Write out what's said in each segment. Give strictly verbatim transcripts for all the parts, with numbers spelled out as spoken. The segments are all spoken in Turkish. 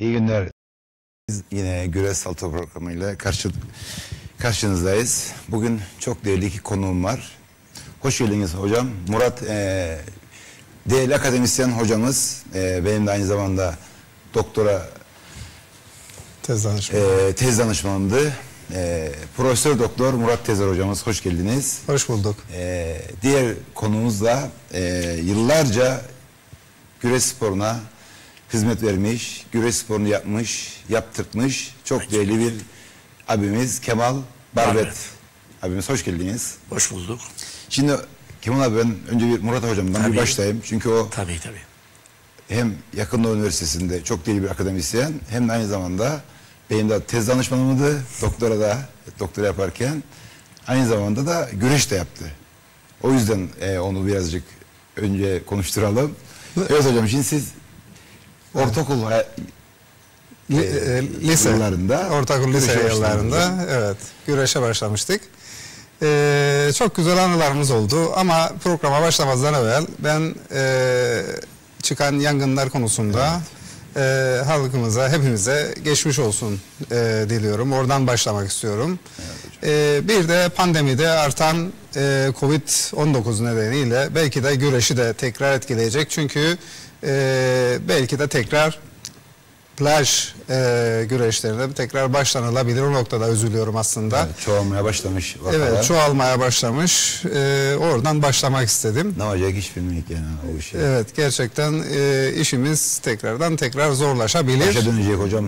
İyi günler. Biz yine Güreş Salto programıyla karşı, karşınızdayız. Bugün çok değerli iki konuğum var. Hoş geldiniz hocam. Murat, e, değerli akademisyen hocamız. E, benim de aynı zamanda doktora tez danışmanı. E, tez danışmanımdı. E, Profesör Doktor Murat Tezer hocamız. Hoş geldiniz. Hoş bulduk. E, diğer konuğumuz da e, yıllarca güreş sporuna hizmet vermiş, güreş sporunu yapmış, yaptırtmış çok değerli bir abimiz Kemal Barbet. Evet. Abimiz hoş geldiniz. Hoş bulduk. Şimdi Kemal abi, ben önce bir Murat hocamdan tabii, bir başlayayım. Çünkü o tabii, tabii. hem Yakın Doğu Üniversitesi'nde çok değerli bir akademisyen, hem de aynı zamanda benim de tez danışmanımdı, doktora da doktora yaparken aynı zamanda da güreş de yaptı. O yüzden e, onu birazcık önce konuşturalım. Evet hocam, şimdi siz ortaokul e, e, lise yıllarında, ortaokul lise yıllarında evet güreşe başlamıştık. Ee, çok güzel anılarımız oldu ama programa başlamazdan evvel ben e, çıkan yangınlar konusunda evet. e, halkımıza, hepimize geçmiş olsun e, diliyorum. Oradan başlamak istiyorum. Evet, e, bir de pandemide artan e, Covid on dokuz nedeniyle belki de güreşi de tekrar etkileyecek. Çünkü e, belki de tekrar plaj e, güreşlerine tekrar başlanılabilir. O noktada üzülüyorum aslında. Evet, çoğalmaya başlamış. Vakalar. Evet, çoğalmaya başlamış. E, oradan başlamak istedim. Ne olacak hiç bilmiyorum yani o işi. Evet, gerçekten e, işimiz tekrardan tekrar zorlaşabilir. Başa dönecek hocam.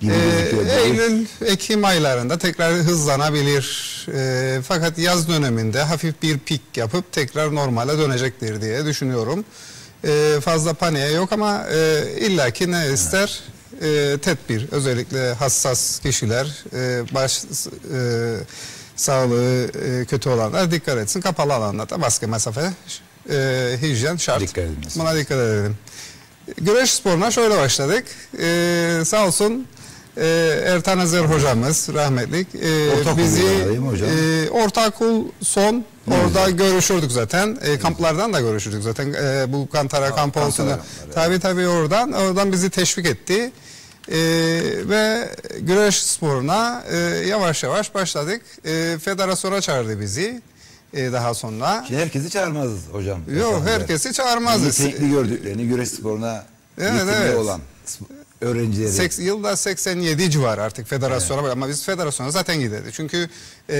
E, Eylül, Ekim aylarında tekrar hızlanabilir. E, fakat yaz döneminde hafif bir pik yapıp tekrar normale dönecektir diye düşünüyorum. E, fazla paniğe yok ama e, illaki ne ister? Evet. E, tedbir, özellikle hassas kişiler, e, baş e, sağlığı e, kötü olanlar dikkat etsin. Kapalı alanlarda maske, mesafe, e, hijyen şart. Dikkat Buna dikkat edelim. Güreş sporuna şöyle başladık. E, sağ olsun e, Ertan Azer hocamız rahmetlik e, bizi e, ortaokul son orada görüşürdük zaten. E, kamplardan da görüşürdük zaten. E, bu Kantara kampı olsun. Tabii tabii oradan. Oradan bizi teşvik etti. E, ve güreş sporuna e, yavaş yavaş başladık. E, federasyona çağırdı bizi. E, daha sonra. Şimdi herkesi çağırmaz hocam. Yok, herkesi çağırmaz. Yetenekli gördüklerini güreş sporuna evet, yetenekli evet. olan öğrencileri. Seks, yılda seksen yedi civarı artık federasyona, evet. Ama biz federasyona zaten giderdik. Çünkü e,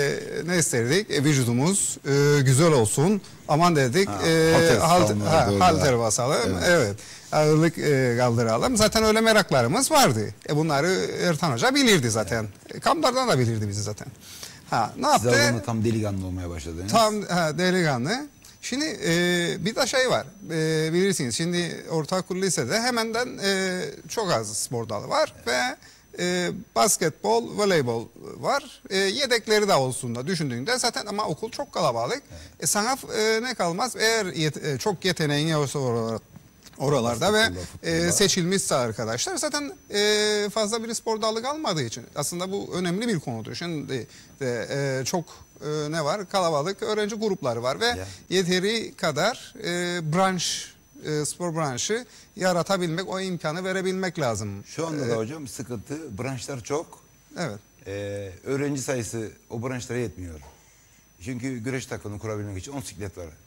ne isterdik? E, vücudumuz e, güzel olsun. Aman dedik. Ha, e, halter basalım. Evet. evet. Ağırlık e, kaldıralım. Zaten öyle meraklarımız vardı. E, bunları Ertan Hoca bilirdi zaten. Evet. Kamplardan da bilirdi bizi zaten. Ha, ne yaptı? Siz o tam delikanlı olmaya başladınız. Tam ha, delikanlı. Şimdi e, bir de şey var, e, bilirsiniz şimdi ortaokul lisede hemenden e, çok az spor dalı var ve e, basketbol, voleybol var. E, yedekleri de olsun da düşündüğünde zaten ama okul çok kalabalık. Evet. E, sana e, ne kalmaz eğer yet e, çok yeteneğin yoksa oralar, oralarda ve e, seçilmişse arkadaşlar zaten e, fazla bir spor dalı kalmadığı için aslında bu önemli bir konudur. Şimdi de, e, çok e, ne var? Kalabalık öğrenci grupları var ve yeah. yeteri kadar e, branş, e, spor branşı yaratabilmek, o imkanı verebilmek lazım. Şu anda da hocam sıkıntı, branşlar çok. Evet. E, öğrenci sayısı o branşlara yetmiyor. Çünkü güreş takımını kurabilmek için on siklet var.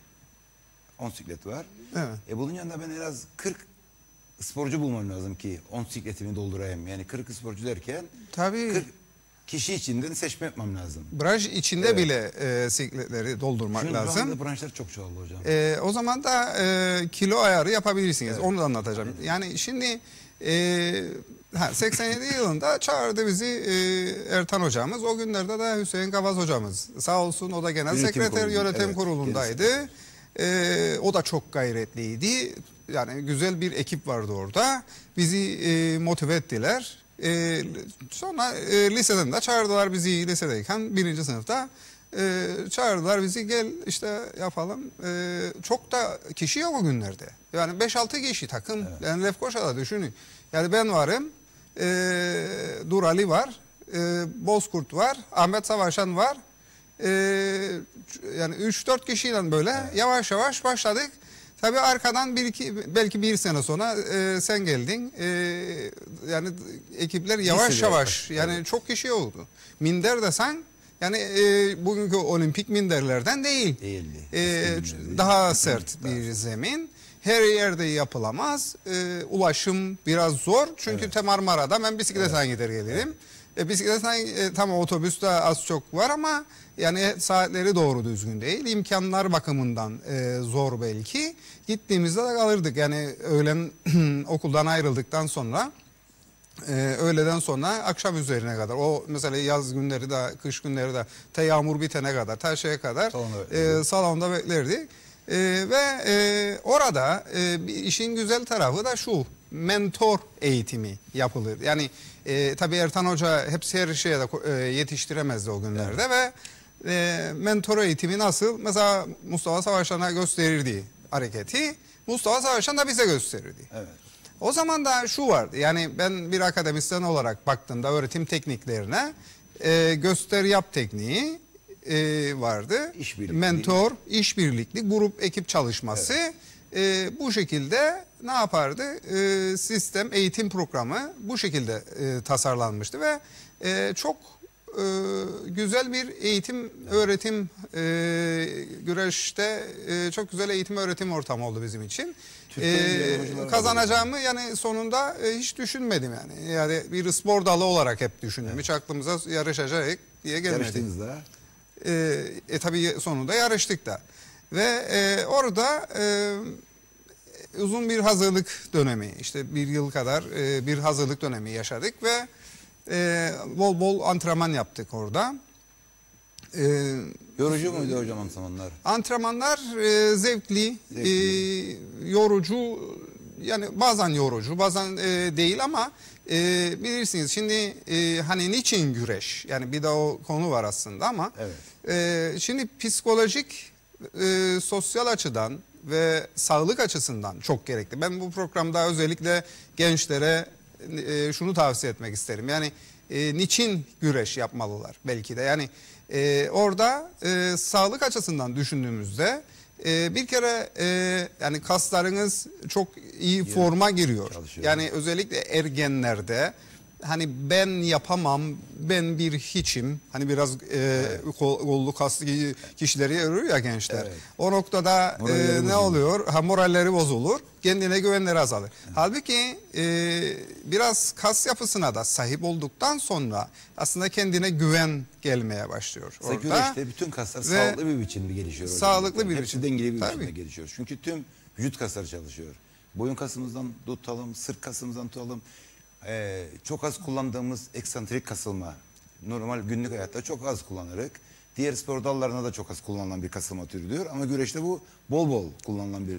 on siklet var. Evet. E bunun yanında ben en az kırk sporcu bulmam lazım ki on sikletimi doldurayım. Yani kırk sporcu derken tabii kırk kişi içinden seçme yapmam lazım. Branş içinde evet. bile e, sikletleri doldurmak Şu lazım. Şu anda branşlar çok çoğaldı hocam. E, o zaman da e, kilo ayarı yapabilirsiniz. Evet. Onu da anlatacağım. Evet. Yani şimdi e, ha, seksen yedi yılında çağırdı bizi e, Ertan hocamız. O günlerde de Hüseyin Kavaz hocamız. Sağ olsun, o da genel yönetim sekreter kurulu. Yönetim evet, kurulundaydı. E, o da çok gayretliydi. Yani güzel bir ekip vardı orada. Bizi e, motive ettiler. E, sonra e, liseden de çağırdılar bizi, lisedeyken birinci sınıfta e, çağırdılar bizi, gel işte yapalım. E, çok da kişi yok o günlerde. Yani beş altı kişi takım. Evet. Yani Lefkoşa'da düşünün. Yani ben varım, e, Dur Ali var, e, Bozkurt var, Ahmet Savaşan var. E, yani üç dört kişiyle böyle evet. yavaş yavaş başladık. Tabii arkadan bir iki belki bir sene sonra e, sen geldin. E, yani ekipler yavaş Lisede yavaş yani evet. çok kişi oldu. Minder desen yani e, bugünkü olimpik minderlerden değil. Değildi. E, Değildi. daha sert bir zemin. Her yerde yapılamaz. E, ulaşım biraz zor. Çünkü evet. Marmara'da ben bisikletten evet. gider gelirim. Evet. E, bisikletten e, tamam otobüste az çok var ama yani saatleri doğru düzgün değil. İmkanlar bakımından e, zor belki. Gittiğimizde de kalırdık. Yani öğlen okuldan ayrıldıktan sonra e, öğleden sonra akşam üzerine kadar. O mesela yaz günleri de kış günleri de ta yağmur bitene kadar ta şeye kadar e, salonda beklerdik. E, ve e, orada e, işin güzel tarafı da şu. Mentor eğitimi yapılır. Yani e, tabii Ertan Hoca hepsi her şeye de e, yetiştiremezdi o günlerde evet. ve E, mentor eğitimi nasıl? Mesela Mustafa Savaşan'a gösterirdi hareketi. Mustafa Savaşan da bize gösterirdi. Evet. O zaman da şu vardı. Yani ben bir akademisyen olarak baktığımda öğretim tekniklerine e, göster yap tekniği e, vardı. İşbirlikli. Mentor, işbirlikli, grup ekip çalışması. Evet. E, bu şekilde ne yapardı? E, sistem, eğitim programı bu şekilde e, tasarlanmıştı ve e, çok Ee, güzel bir eğitim, öğretim, e, güreşte e, çok güzel eğitim, öğretim ortamı oldu bizim için. Ee, kazanacağımı yani sonunda e, hiç düşünmedim yani. Yani bir spor dalı olarak hep düşündüm. Evet. Hiç aklımıza yarışacak diye gelmedi. Yarıştınız da. Ee, e, tabii sonunda yarıştık da. Ve e, orada e, uzun bir hazırlık dönemi, işte bir yıl kadar e, bir hazırlık dönemi yaşadık ve Ee, bol bol antrenman yaptık orada. Ee, yorucu muydu hocam antrenmanlar? Antrenmanlar e, zevkli, zevkli. E, yorucu, yani bazen yorucu, bazen e, değil ama e, bilirsiniz şimdi e, hani niçin güreş? Yani bir de o konu var aslında ama evet. e, şimdi psikolojik, e, sosyal açıdan ve sağlık açısından çok gerekli. Ben bu programda özellikle gençlere E, şunu tavsiye etmek isterim. Yani e, niçin güreş yapmalılar belki de. Yani e, orada e, sağlık açısından düşündüğümüzde e, bir kere e, yani kaslarınız çok iyi forma giriyor. Çalışıyor. Yani özellikle ergenlerde hani ben yapamam, ben bir hiçim. Hani biraz e, evet. kol, kollu kaslı kişileri görüyor ya gençler. Evet. O noktada e, ne oluyor? Ha, moralleri bozulur, kendine güvenleri azalır. Evet. Halbuki e, biraz kas yapısına da sahip olduktan sonra aslında kendine güven gelmeye başlıyor. Orada güreşte bütün kaslar sağlıklı bir biçimde gelişiyor. Sağlıklı hocam. bir biçimde. Dengeli bir biçimde gelişiyor. Çünkü tüm vücut kasları çalışıyor. Boyun kasımızdan tutalım, sırt kasımızdan tutalım. Ee, çok az kullandığımız eksantrik kasılma normal günlük hayatta çok az kullanırız. Diğer spor dallarına da çok az kullanılan bir kasılma türüdür ama güreşte bu bol bol kullanılan bir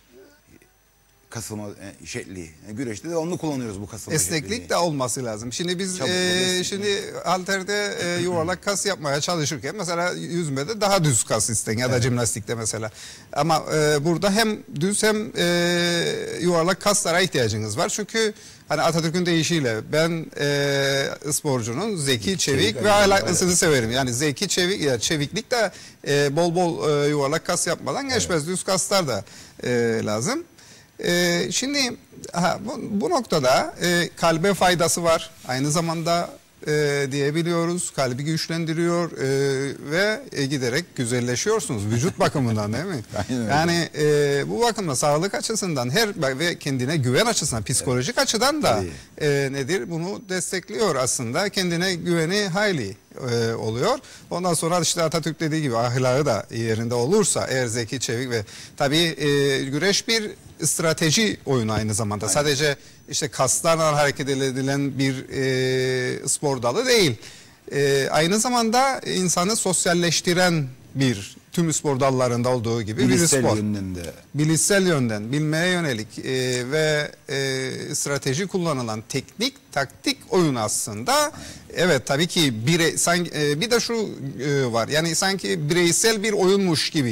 kasılma şekli. Yani güreşte de onu kullanıyoruz bu kasılma Esneklik şeklini. de olması lazım. Şimdi biz Çabuk, e, şimdi halterde e, yuvarlak kas yapmaya çalışırken mesela yüzmede daha düz kas isten ya da evet. jimnastikte mesela. Ama e, burada hem düz hem e, yuvarlak kaslara ihtiyacınız var. Çünkü hani Atatürk'ün deyişiyle ben e, sporcunun zeki, çevik, çevik ve ahlaklısını evet. severim. Yani zeki, çevik, ya çeviklik de e, bol bol e, yuvarlak kas yapmadan geçmez. Evet. Düz kaslar da e, lazım. Ee, şimdi ha, bu, bu noktada e, kalbe faydası var. Aynı zamanda e, diyebiliyoruz. Kalbi güçlendiriyor e, ve e, giderek güzelleşiyorsunuz vücut bakımından değil mi? Yani e, bu bakımda sağlık açısından her ve kendine güven açısından psikolojik evet. açıdan da e, nedir? Bunu destekliyor aslında. Kendine güveni hayli e, oluyor. Ondan sonra işte Atatürk dediği gibi ahlakı da yerinde olursa eğer zeki, çevik ve tabii e, güreş bir strateji oyunu aynı zamanda. Aynen. Sadece işte kaslarla hareket edilen bir e, spor dalı değil. E, aynı zamanda insanı sosyalleştiren bir, tüm spor dallarında olduğu gibi bilişsel bir spor. Yönden de. Bilişsel yönden, bilmeye yönelik e, ve e, strateji kullanılan teknik, taktik oyun aslında. Aynen. Evet tabii ki birey, sanki, e, bir de şu e, var. Yani sanki bireysel bir oyunmuş gibi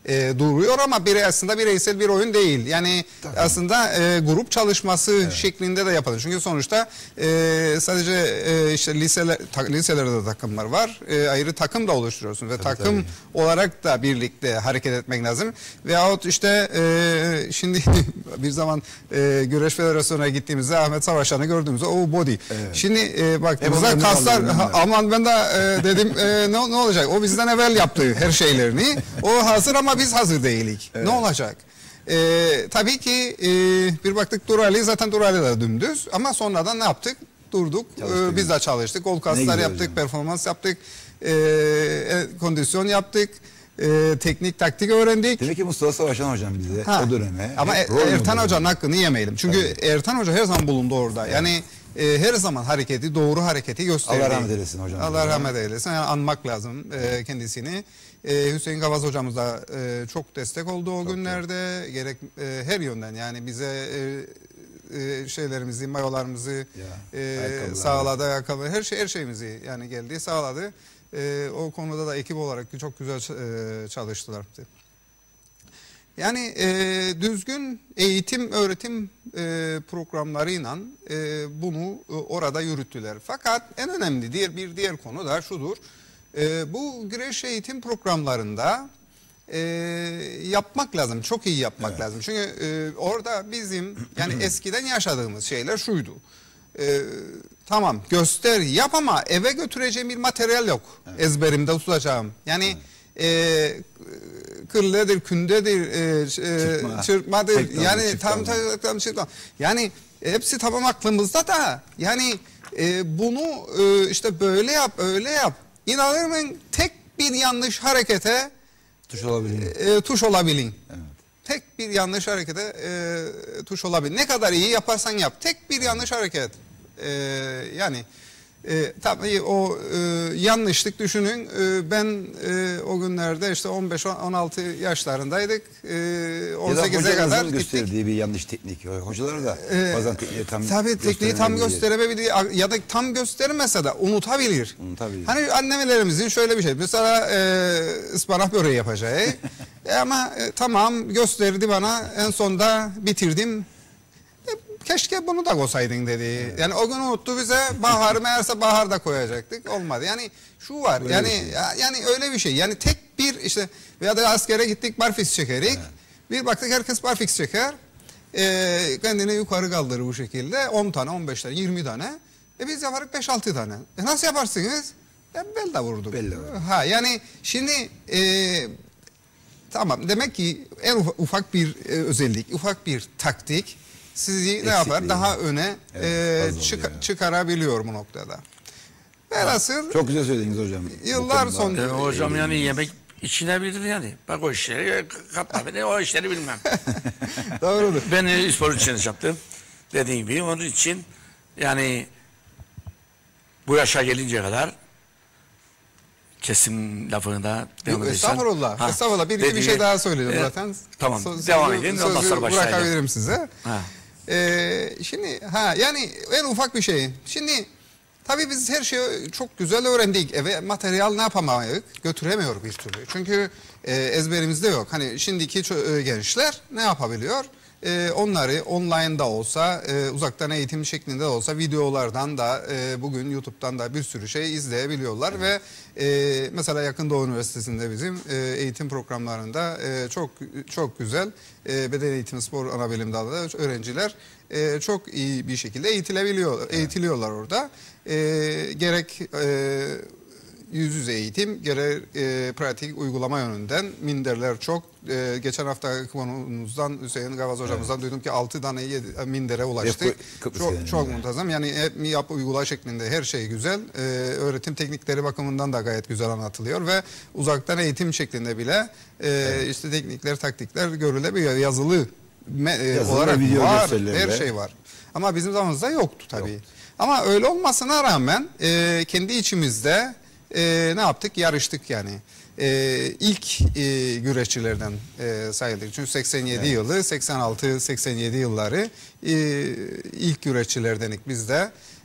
e, duruyor ama bire, aslında bireysel bir oyun değil. Yani Tabii. aslında e, grup çalışması evet. şeklinde de yapılır. Çünkü sonuçta e, sadece e, işte liseler, ta, liselerde de takımlar var. E, ayrı takım da oluşturuyorsun ve tabii, takım tabii. olarak da birlikte hareket etmek lazım. Veyahut işte e, şimdi bir zaman e, Güreş Federasyonu'na gittiğimizde Ahmet Savaşan'ı gördüğümüzde o body. Evet. Şimdi e, baktığımızda kaslar aman ben de e, dedim e, ne, ne olacak? O bizden evvel yaptı her şeylerini. O hazır ama biz hazır değilik. Evet. Ne olacak? Ee, tabii ki e, bir baktık Durali, zaten Durali de dümdüz ama sonradan ne yaptık? Durduk. Ee, biz de çalıştık. Kol kaslar yaptık, hocam. Performans yaptık. E, kondisyon yaptık. E, teknik, taktik öğrendik. Demek ki Mustafa Savaşan hocam bize ha. o döneme. Ama e, Ertan Hoca'nın hakkını yemeyelim. Çünkü tabii. Ertan Hoca her zaman bulundu orada. Evet. Yani e, her zaman hareketi, doğru hareketi gösterdi. Allah rahmet eylesin hocam. Allah rahmet eylesin. Yani anmak lazım e, kendisini. Ee, Hüseyin Gavaz hocamız da e, çok destek oldu o çok günlerde. Iyi. Gerek e, her yönden yani bize e, e, şeylerimizi, mayolarımızı ya, e, sağladı, ayakkabı, her şey her şeyimizi yani geldi, sağladı. E, o konuda da ekip olarak çok güzel e, çalıştılar. Yani e, düzgün eğitim, öğretim e, programlarıyla e, bunu e, orada yürüttüler. Fakat en önemli diğer bir diğer konu da şudur. E, bu güreş eğitim programlarında e, yapmak lazım. Çok iyi yapmak evet. lazım. Çünkü e, orada bizim yani eskiden yaşadığımız şeyler şuydu. E, tamam göster yap ama eve götüreceğim bir materyal yok. Evet. Ezberimde tutacağım. Yani evet. e, kırledir, kündedir, e, Çırpma. çırpmadır. Tek yani tam tam, tam çırpma. Yani hepsi tamam aklımızda da yani e, bunu e, işte böyle yap, öyle yap. İnanır mısın tek bir yanlış harekete tuş olabilin. E, tuş olabilin. Evet. Tek bir yanlış harekete e, tuş olabilin. Ne kadar iyi yaparsan yap. Tek bir yanlış hareket. E, yani e, tabii o e, yanlışlık düşünün. E, ben e, o günlerde işte on beş on altı yaşlarındaydık. E, on sekize kadar gösterdiği gittik. Bir yanlış teknik. Hocalar da e, bazen tekniği tam tabii tekniği tam gösteremeyebilir ya da tam göstermese de unutabilir. Unutabilir. Hani annelerimizin şöyle bir şey. Mesela e, ıspanak böreği yapacağı. e, ama e, tamam gösterdi bana en sonda bitirdim. Keşke bunu da koysaydın dedi. Evet. Yani o gün unuttu bize. Bahar meğerse baharda koyacaktık. Olmadı. Yani şu var. Öyle yani şey. yani öyle bir şey. Yani tek bir işte veya da askere gittik barfiks çekerik. Evet. Bir baktık herkes barfiks çeker. Ee, kendini yukarı kaldırır bu şekilde. on tane, on beş tane, yirmi tane. E biz yaparız beş altı tane. E nasıl yaparsınız? E bel de vurduk. Bel de vurduk. Ha yani şimdi e, tamam demek ki en ufak bir e, özellik, ufak bir taktik sizi eksikliği ne yapar? Daha öne evet, e, çık yani. çıkarabiliyor bu noktada. Velhasıl çok güzel söylediniz hocam. Yıllar sonra. E, hocam yani yemek içinebilir yani. Bak o işleri katma o işleri bilmem. Doğrudur. Ben e, spor için yaptım. Dediğim gibi onun için yani bu yaşa gelince kadar kesim lafında devam edersen. Estağfurullah. Ha, estağfurullah. Bir, dediğim, bir şey daha söyledim e, zaten. Tamam. Sö devam edin. Ondan sonra bırakabilirim size. Ha. Ee, şimdi ha yani en ufak bir şey. Şimdi tabii biz her şeyi çok güzel öğrendik. Eve materyal ne yapamayız? Götüremiyor bir türlü. Çünkü e, ezberimizde yok. Hani şimdiki e, gençler ne yapabiliyor? E, onları online da olsa, e, uzaktan eğitim şeklinde de olsa videolardan da e, bugün YouTube'dan da bir sürü şey izleyebiliyorlar evet. ve e, mesela Yakın Doğu Üniversitesi'nde bizim e, eğitim programlarında e, çok çok güzel e, beden eğitimi spor ana bilim dalında öğrenciler e, çok iyi bir şekilde eğitilebiliyor, evet. eğitiliyorlar orada. E, gerek e, yüz yüze eğitim, gerek e, pratik uygulama yönünden minderler çok. E, geçen hafta konumuzdan Hüseyin Gavaz hocamızdan evet. duydum ki altı tane yedi, mindere ulaştık. Çok, çok, çok muntazam. Yani hep mi yap uygula şeklinde her şey güzel. E, öğretim teknikleri bakımından da gayet güzel anlatılıyor ve uzaktan eğitim şeklinde bile e, evet. işte teknikler, taktikler görülebiliyor. Yazılı, me, e, Yazılı olarak var. Her şey var. Ama bizim zamanımızda yoktu tabii. Yok. Ama öyle olmasına rağmen e, kendi içimizde Ee, ne yaptık? Yarıştık yani. Ee, ilk e, güreşçilerden e, sayıldık. Çünkü seksen yedi evet. yılı, seksen altı seksen yedi yılları e, ilk güreşçilerdenik biz de.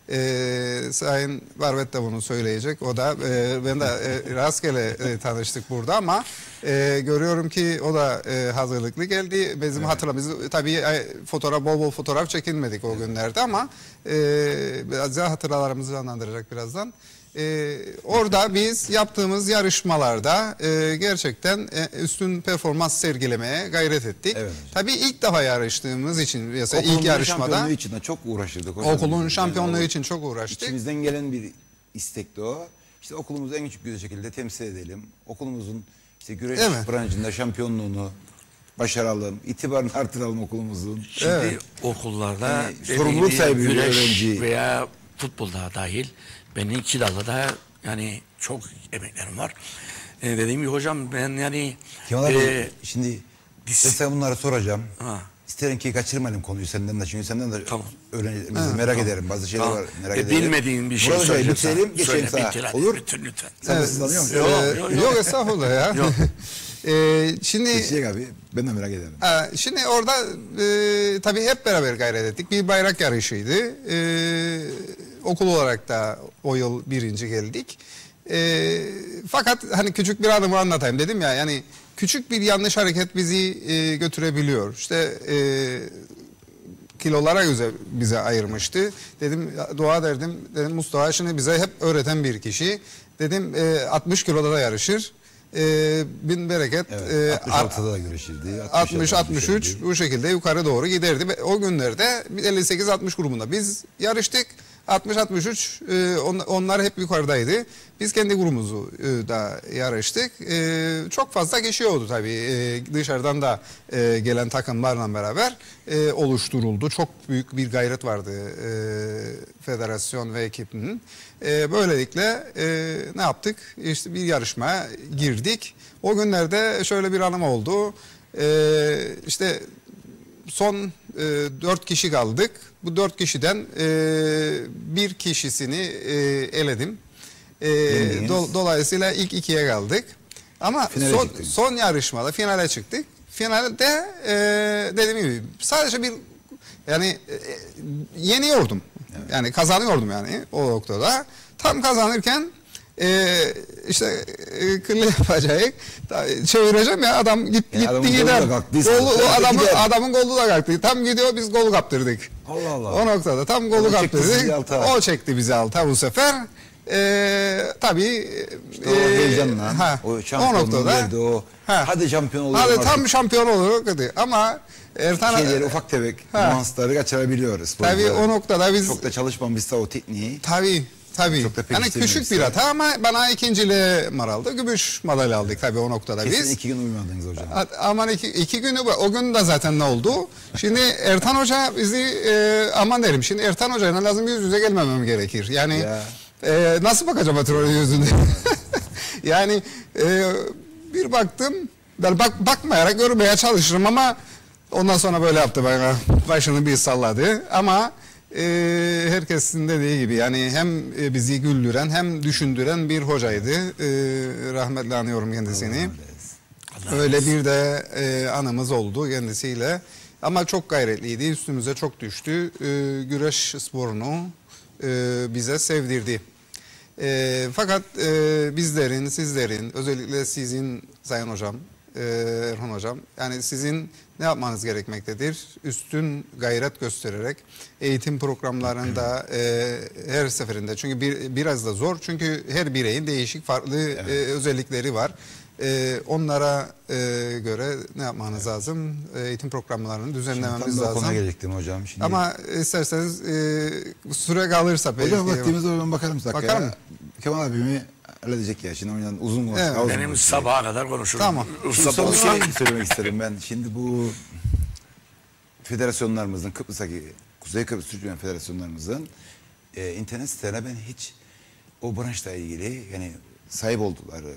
Ee, Sayın Varvet de bunu söyleyecek. O da e, ben de e, rastgele e, tanıştık burada ama e, görüyorum ki o da e, hazırlıklı geldi. Bizim evet. hatırlamamız tabii e, fotoğraf bol bol fotoğraf çekilmedik o günlerde ama e, biraz daha hatıralarımızı canlandıracak birazdan. Ee, orada biz yaptığımız yarışmalarda e, gerçekten e, üstün performans sergilemeye gayret ettik. Evet. Tabii ilk defa yarıştığımız için mesela ilk yarışmada şampiyonluğu için de çok uğraşırdık. Hocam. Okulun şampiyonluğu yani, için çok uğraştık. İçimizden gelen bir istekti o. İşte okulumuzu en küçük bir şekilde temsil edelim. Okulumuzun işte güreş evet. branşında şampiyonluğunu başaralım, itibarını artıralım okulumuzun. Şimdi evet. okullarda yani, sorumluluk sahibi bir öğrenci veya futbolda dahil benim iki dalda da yani çok emeklerim var. Ee, dediğim gibi hocam ben yani Kemal abi e, şimdi size bunları soracağım. Ha. İsterim ki kaçırmayalım konuyu senden de çünkü senden de tamam. öğrencilerimizi merak tamam. ederim. Bazı şeyler tamam. var merak e, ederim. Bilmediğin bir şey Burada söyleyeceğim. Geçelim sağa. Olur. Lütfen lütfen. Sen evet. de sızlanıyor musun? Yok, yok, yok. yok estağfurullah ya. Yok. Ee, şimdi Geçecek abi. Ben de merak ederim. E, şimdi orada e, tabii hep beraber gayret ettik. Bir bayrak yarışıydı. E, okul olarak da o yıl birinci geldik. E, fakat hani küçük bir anımı anlatayım dedim ya. Yani küçük bir yanlış hareket bizi e, götürebiliyor. İşte e, kilolara göre bize ayırmıştı. Dedim dua derdim. Dedim Mustafa şimdi bize hep öğreten bir kişi. Dedim e, altmış kiloda da yarışır. E, bin bereket. Evet, e, altmış altıda da görüşürdü. altmış altmış üç bu şekilde yukarı doğru giderdi. O günlerde elli sekiz altmış grubunda biz yarıştık. altmış altmış üç e, on, onlar hep yukarıdaydı. Biz kendi grubumuzu e, da yarıştık. E, çok fazla kişi oldu tabii. E, dışarıdan da e, gelen takımlarla beraber e, oluşturuldu. Çok büyük bir gayret vardı e, federasyon ve ekibinin. E, böylelikle e, ne yaptık? İşte bir yarışmaya girdik. O günlerde şöyle bir anım oldu. E, işte son e, dört kişi kaldık. Bu dört kişiden e, bir kişisini e, eledim. E, do, dolayısıyla ilk ikiye kaldık. Ama son, son yarışmada finale çıktık. Finalde e, dediğim gibi sadece bir yani e, yeniyordum. Evet. Yani kazanıyordum yani o noktada. Tam kazanırken e, işte e, kırlı yapacak. Çevireceğim ya adam git, yani gitti gider. Golu, o adamın, adamın golü da kalktı. Tam gidiyor biz gol kaptırdık. Allah Allah. O noktada tam golü kaptırdık. O çekti bizi alta bu sefer. Ee, tabii işte o e, heyecanla ha, o şampiyonluğun geldi o ha, hadi şampiyon olur hadi tam artık. Şampiyon olur dedi ama Ertan şeyleri ufak tefek nuansları kaçırabiliyoruz. Tabii o noktada biz çok da çalışmamışsa o tekniği tabii tabii yani küçük bir hata ama bana ikinciliğe mar aldı. Gümüş madalya aldık tabii o noktada kesin biz. iki gün uyumadınız hocam. Aman iki, iki günü o gün de zaten ne oldu? Şimdi Ertan Hoca bizi e, aman derim şimdi Ertan Hoca'yla lazım yüz yüze gelmemem gerekir. Yani ya. Ee, nasıl bakacağım Atırol'un yüzünde? yani e, bir baktım, ben bak, bakmayarak görmeye çalışırım ama ondan sonra böyle yaptı bana, başını bir salladı. Ama e, herkesin dediği gibi yani hem bizi güldüren hem düşündüren bir hocaydı. E, rahmetli anıyorum kendisini. Öyle bir de e, anımız oldu kendisiyle. Ama çok gayretliydi, üstümüze çok düştü. E, güreş sporunu e, bize sevdirdi. E, fakat e, bizlerin, sizlerin, özellikle sizin Sayın Hocam, e, Erhan Hocam, yani sizin ne yapmanız gerekmektedir? Üstün gayret göstererek eğitim programlarında e, her seferinde, çünkü bir, biraz da zor, çünkü her bireyin değişik farklı evet. e, özellikleri var. Ee, onlara e, göre ne yapmanız evet. lazım? Eğitim programlarını düzenlememiz Şimdi lazım. Şimdi gelecektim hocam. Şimdi... Ama isterseniz e, süre kalırsa... Hocam vaktimiz var, ben bakarım. Bakarım. Ya. Kemal abimi halledecek ya. Şimdi oynayan uzun konuşuyor. Evet. Benim sabaha kadar konuşurum. Tamam. Şimdi son bir şey söylemek isterim ben. Şimdi bu federasyonlarımızın, Kıbrıs'taki Kuzey Kıbrıs Türkmen federasyonlarımızın e, internet sitelerine ben hiç o branşla ilgili yani sahip oldukları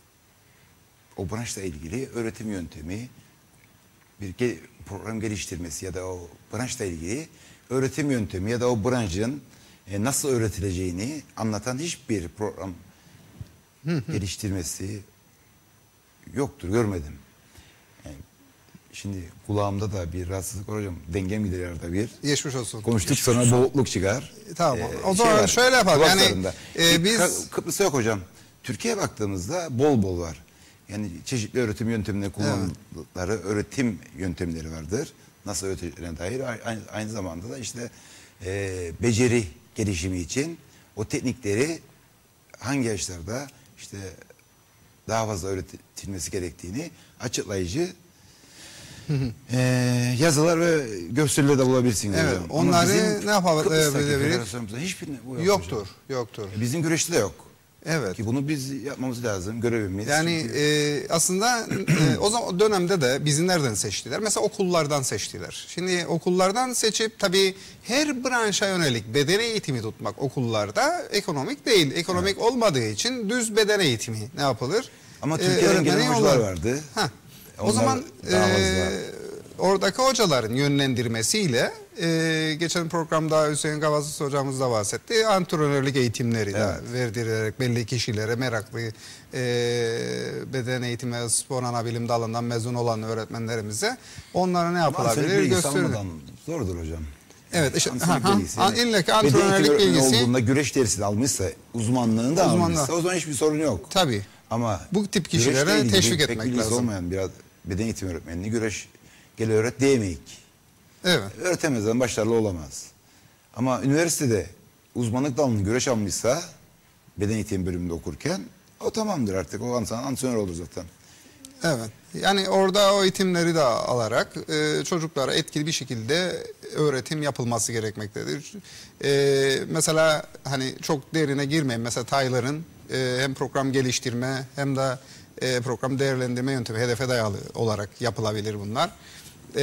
o branşla ilgili öğretim yöntemi, bir ge program geliştirmesi ya da o branşla ilgili öğretim yöntemi ya da o branşın e, nasıl öğretileceğini anlatan hiçbir program geliştirmesi yoktur, görmedim. Yani Şimdi kulağımda da bir rahatsızlık var hocam. Dengem gider arada bir. Geçmiş olsun. Konuştuk sonra boğukluk çıkar. Tamam. Ee, O zaman var, şöyle yapalım. Yani kulaklarında. e, biz Ka- Kıbrıs'ta yok hocam. Türkiye'ye baktığımızda bol bol var. Yani çeşitli öğretim yöntemleri kullandıkları öğretim yöntemleri vardır. Nasıl öğretilene dair aynı, aynı zamanda da işte e, beceri gelişimi için o teknikleri hangi yaşlarda işte daha fazla öğretilmesi gerektiğini açıklayıcı e, yazılar ve gösteriler de bulabilirsiniz evet, hocam. Ama onları bizim ne yapabilir? Kıbrıs'taki federasyonumuzda hiçbirinde bu yok Yoktur, hocam. yoktur. Bizim güreşte de yok. Evet. Ki bunu biz yapmamız lazım, görevimiz. Yani Çünkü- e, aslında e, o zaman o dönemde de bizi nereden seçtiler? Mesela okullardan seçtiler. Şimdi okullardan seçip tabii her branşa yönelik beden eğitimi tutmak okullarda ekonomik değil. Ekonomik olmadığı için düz beden eğitimi ne yapılır? Ama E, Türkiye'den öğretmene gelen hocalar yollar. vardı. Heh. O Onlar zaman daha e, fazla. oradaki hocaların yönlendirmesiyle e, geçen programda Hüseyin Gavazos hocamız da bahsetti. Antrenörlük eğitimleri de verdirilerek belli kişilere meraklı e, beden eğitimi, spor ana bilim dalından mezun olan öğretmenlerimize onlara ne yapılabilir Antrenörlük bilgisi gösterilir. almadan zordur hocam. Evet, işte, Antrenörlük ha, ha, bilgisi. ha, illa ki Beden antrenörlük eğitimi öğretmeni bilgisi- olduğunda güreş dersini almışsa, uzmanlığını da Uzmanlığı. almışsa o zaman hiçbir sorun yok. Tabii. Ama Bu tip güreşle kişilere ilgili teşvik pek etmek bilgisi lazım. olmayan biraz beden eğitimi öğretmenini güreş gel öğret diyemeyik. Evet. Öğretemezden başarılı olamaz. Ama üniversitede uzmanlık dalını güreş almışsa beden eğitimi bölümünde okurken o tamamdır artık. O insan antrenör olur zaten. Evet. Yani orada o eğitimleri de alarak e, çocuklara etkili bir şekilde öğretim yapılması gerekmektedir. E, mesela hani çok derine girmeyin. Mesela Tyler'ın e, hem program geliştirme hem de e, program değerlendirme yöntemi hedefe dayalı olarak yapılabilir bunlar. E,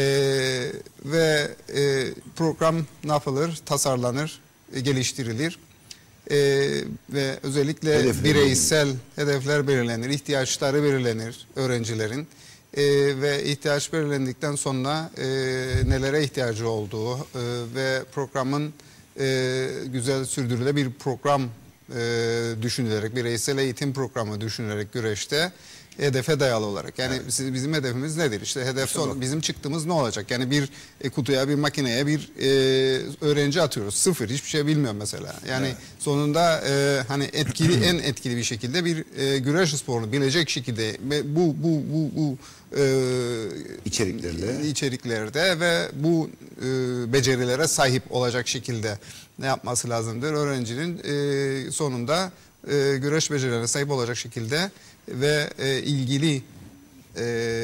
ve e, program ne yapılır? Tasarlanır, e, geliştirilir. Ee, ve özellikle Hedefler bireysel hedefler belirlenir, ihtiyaçları belirlenir öğrencilerin. Ee, ve ihtiyaç belirlendikten sonra e, nelere ihtiyacı olduğu e, ve programın e, güzel sürdürülen bir program e, düşünülerek, bireysel eğitim programı düşünülerek güreşte hedefe dayalı olarak. Yani siz- bizim hedefimiz nedir? İşte hedef son, bizim çıktığımız ne olacak? Yani bir e, kutuya, bir makineye bir e, öğrenci atıyoruz. Sıfır, hiçbir şey bilmiyor mesela. Yani sonunda e, hani etkili, en etkili bir şekilde bir e, güreş sporunu bilecek şekilde ve bu bu bu bu e, İçeriklerle. içeriklerde ve bu e, becerilere sahip olacak şekilde ne yapması lazımdır? Öğrencinin e, sonunda e, güreş becerilerine sahip olacak şekilde ve e, ilgili e,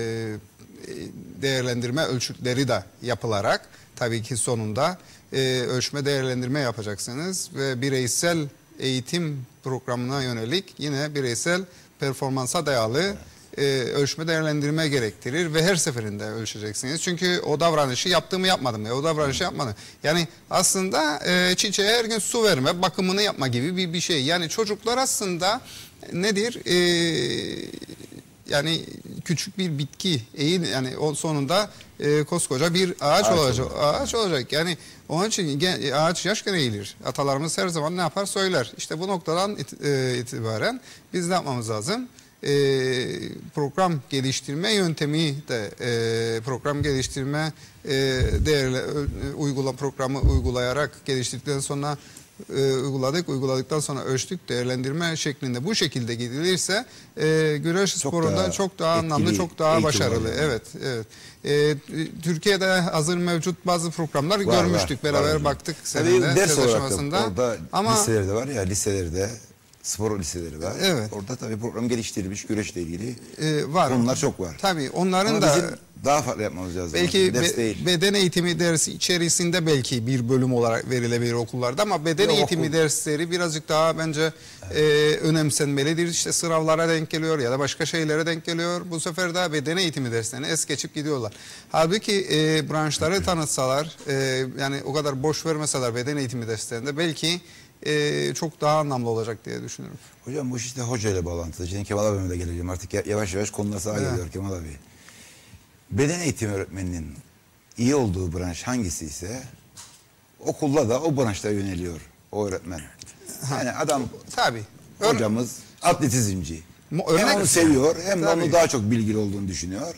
değerlendirme ölçütleri de yapılarak tabii ki sonunda e, ölçme değerlendirme yapacaksınız ve bireysel eğitim programına yönelik yine bireysel performansa dayalı e, ölçme değerlendirme gerektirir ve her seferinde ölçeceksiniz. Çünkü o davranışı yaptım mı yapmadım mı? O davranışı yapmadım. Yani aslında e, çiçeğe her gün su verme, bakımını yapma gibi bir, bir şey. Yani çocuklar aslında nedir? E, yani küçük bir bitki, eğil yani o sonunda e, koskoca bir ağaç, Ağaç olacak. olur. Ağaç olacak. Yani onun için gen- ağaç yaşken eğilir. Atalarımız her zaman ne yapar söyler. İşte bu noktadan it- e, itibaren biz ne yapmamız lazım? E, program geliştirme yöntemi de e, program geliştirme e, değerli e, uygula programı uygulayarak geliştirdikten sonra e, uyguladık. Uyguladıktan sonra ölçtük, değerlendirme şeklinde bu şekilde gidilirse e, güreş Çok sporunda daha çok daha anlamlı, etkili çok daha eğitim başarılı. var yani. Evet, evet. E, Türkiye'de hazır mevcut bazı programlar Var, görmüştük. var, Beraber var hocam. baktık Tabii seninle ders tez olarak da aşamasında. orada Ama liselerde var ya liselerde spor liseleri var. Evet. Orada tabii program geliştirilmiş güreşle ilgili e, var. konular çok var. Tabii onların Ama da bizim daha farklı yapmamız lazım. belki Ders be- değil. beden eğitimi dersi içerisinde belki bir bölüm olarak verilebilir okullarda ama beden Yok, eğitimi okul- dersleri birazcık daha bence e, önemsenmelidir. İşte sınavlara denk geliyor ya da başka şeylere denk geliyor. Bu sefer de beden eğitimi derslerini es geçip gidiyorlar. Halbuki e, branşları tanıtsalar e, yani o kadar boş vermeseler beden eğitimi derslerinde belki e, çok daha anlamlı olacak diye düşünüyorum. Hocam bu iş işte hocayla bağlantılı. Şimdi Kemal abime de geleceğim. Artık ya- yavaş yavaş konular sağa Evet. geliyor Kemal abi. Beden eğitimi öğretmeninin iyi olduğu branş hangisi ise okulda da o branşta yöneliyor o öğretmen. Yani adam Tabii. Ör- hocamız atletizmci. Mu- Hem örnek- onu seviyor hem de Tabii. onu daha çok bilgili olduğunu düşünüyor.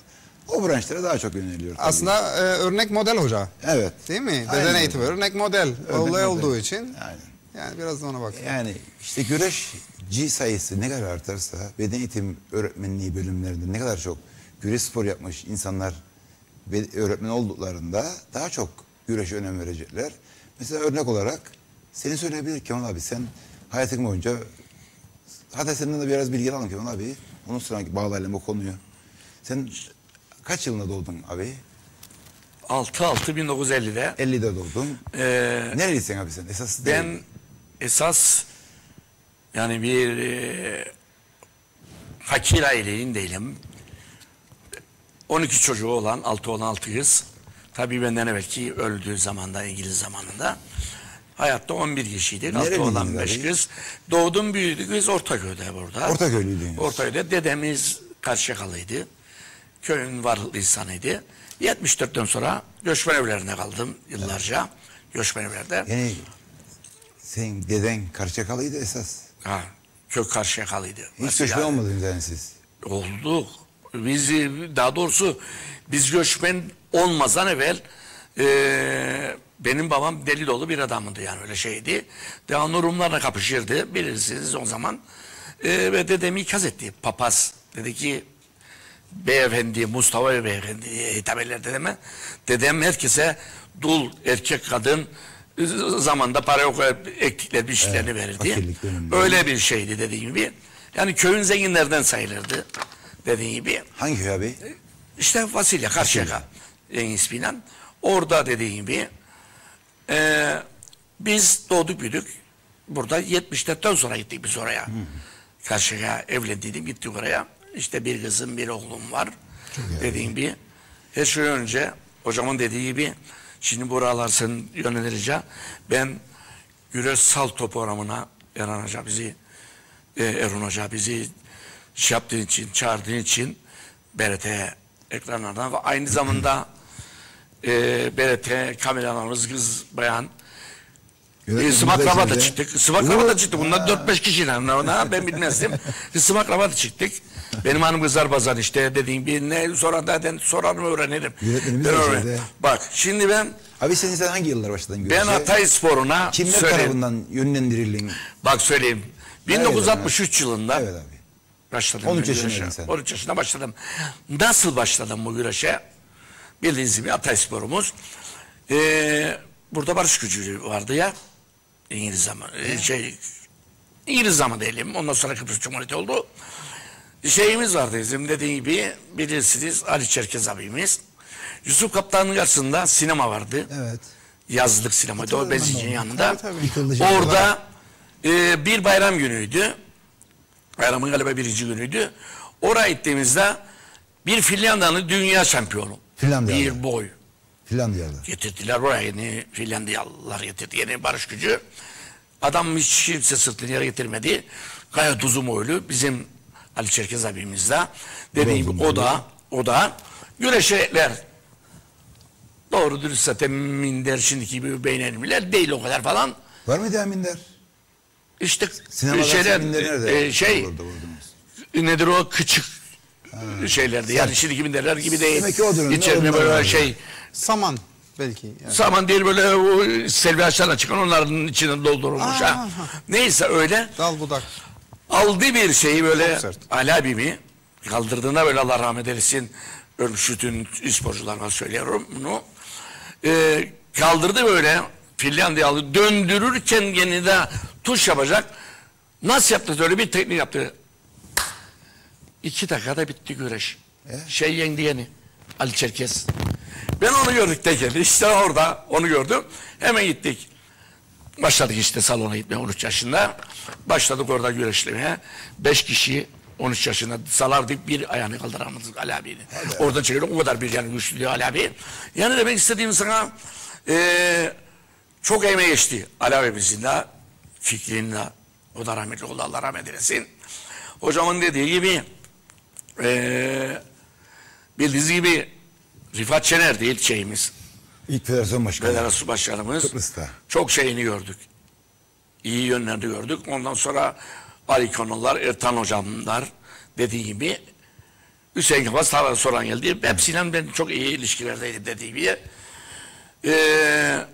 O branşlara daha çok yöneliyor. tabii. Aslında e, örnek model hoca. Evet. Değil mi? Aynen Beden öyle. eğitimi örnek model Örnek olay model. olduğu için. Aynen. Yani biraz da ona bak. Yani işte güreşci sayısı ne kadar artarsa beden eğitim öğretmenliği bölümlerinde ne kadar çok güreş spor yapmış insanlar be- öğretmen olduklarında daha çok güreşe önem verecekler. Mesela örnek olarak seni söyleyebilir Kemal abi, sen hayatın boyunca hatta senden de biraz bilgi alalım Kemal abi. Onun sonra bağlayalım o konuyu. Sen kaç yılında doğdun abi? altı altı bin dokuz yüz ellide ellide doğdun. e, Nerelisin abi sen? Esas ben esas yani bir e, fakir ailenin değilim. on iki çocuğu olan, altı olan altı kız. Tabii benden evvelki öldüğü zamanda, İngiliz zamanında. Hayatta on bir kişiydik. Altı Nereliydiniz olan abi? beş kız. Doğdum büyüdük biz Ortaköy'de burada. Ortaköy'lüydünüz. Ortaköy'de dedemiz Karşıyaka'lıydı. Köyün varlıklı insanıydı. yetmiş dörtten sonra göçmen evlerine kaldım yıllarca. Göçmen evlerde. Yani senin deden Karşıyaka'lıydı esas. Ha, kök Karşıyakalıydı. Hiç Mesela- göçmen olmadınız yani siz. Olduk. Biz daha doğrusu biz göçmen olmazdan evvel e, benim babam deli dolu bir adamdı yani öyle şeydi. Devamlı Rumlarla kapışırdı bilirsiniz o zaman. E, ve dedemi ikaz etti papaz. Dedi ki beyefendi Mustafa beyefendi diye hitap eder dedeme. Dedem herkese dul erkek kadın e, zamanda para yok ektikleri bir şeylerini Evet, verirdi. fakirlik döneminde. Öyle bir şeydi dediğim gibi. Yani köyün zenginlerden sayılırdı dediğim gibi. Hangi köy abi? İşte Vasilya, Karşıyaka en ismiyle. Orada dediğim gibi e, biz doğduk büyüdük. Burada yetmiş dörtten sonra gittik biz oraya. Karşıyaka evlendiydim gittik oraya. İşte bir kızım bir oğlum var. Dediğim gibi. Her şey önce hocamın dediği gibi şimdi buralar sen yönelince ben güreş salto programına Erhan Hoca bizi e, Erhan Hoca bizi şey yaptığın için, çağırdığın için B R T ekranlardan ve aynı zamanda e, B R T kameralarımız kız bayan e, Sımak Rabat'a çıktık. Sımak Rabat'a çıktık. Bunlar dört beş kişiyle. Ona ben bilmezdim. Sımak Rabat'a çıktık. Benim hanım kızlar bazar işte dediğim bir ne sonra da ben sorarım öğrenirim. Yönetmenimiz Ben de öğren- şeyde. Bak şimdi ben Abi sen, sen hangi yıllar başladın güreşe? ben Hatay Sporu'na Kimler söyleyeyim. tarafından yönlendirildin? Bak söyleyeyim. bin dokuz yüz altmış üç yılında Evet abi. başladım. on üç ben yaşındaydın güreşe. sen. on üç yaşında başladım. Nasıl başladım bu güreşe? Bildiğiniz gibi Hatay Sporumuz. Ee, burada barış gücü vardı ya. İngiliz zaman. e, şey İngiliz zaman diyelim. Ondan sonra Kıbrıs Cumhuriyeti oldu. Şeyimiz vardı bizim dediğim gibi bilirsiniz Ali Çerkez abimiz. Yusuf Kaptan'ın karşısında sinema vardı. Evet. Yazlık sinemada o Bezinci'nin yanında. Tabii, tabii. Yıkıldı şimdi. Orada e, bir bayram günüydü. Bayramın galiba birinci günüydü. Oraya gittiğimizde bir Finlandiyalı dünya şampiyonu. Finlandiyalı. Bir boy. Finlandiya'da. Getirdiler oraya yeni Finlandiyalılar getirdi yeni barış gücü. Adam hiç kimse sırtını yere getirmedi. Gayet uzun boylu bizim Ali Çerkez abimiz de. Dediğim gibi o da o da güreşler. Doğru dürüst zaten minder şimdiki gibi beynelmiler değil o kadar falan. Var mıydı ya minder? İşte Sinemada şeyler minder nerede? e, şey Olurdu, vurdunuz. nedir o küçük şeylerdi. Yani şimdiki minderler gibi değil. Demek ki o dönemde İçerine onlar böyle vardı. şey Saman belki. Yani. saman değil böyle o selvi ağaçlarına çıkan onların içine doldurulmuş Aa, ha. ha. Neyse öyle Dal budak. aldı bir şeyi böyle Çok sert. Ali abimi kaldırdığında böyle Allah rahmet eylesin ölmüş bütün sporcularına söylüyorum bunu. Ee, kaldırdı böyle Finlandiyalı döndürürken yeniden tuş yapacak. Nasıl yaptı öyle bir teknik yaptı. İki dakikada bitti güreş. Şey yendi yeni. Ali Çerkez. Ben onu gördük de geldi. İşte orada onu gördüm. Hemen gittik. Başladık işte salona gitmeye on üç yaşında. Başladık orada güreşlemeye. Beş kişi on üç yaşında salardık bir ayağını kaldıramadık Ali abiyle. Oradan çekildik o kadar bir yani güçlü Ali abi. Yani demek istediğim sana eee çok emeği geçti Ali abimizin de fikrinin de o da rahmetli oldu Allah rahmet eylesin. Hocamın dediği gibi eee bildiğiniz gibi Rifat Şener değil şeyimiz. İlk federasyon başkanı. Federasyon başkanımız. Kıbrıs'ta. Çok şeyini gördük. İyi yönlerini gördük. Ondan sonra Ali Konular, Ertan hocamlar dediği gibi Hüseyin Kavas, Tarhan Soran geldi. Hepsiyle ben çok iyi ilişkilerdeydim dediği gibi. Ee,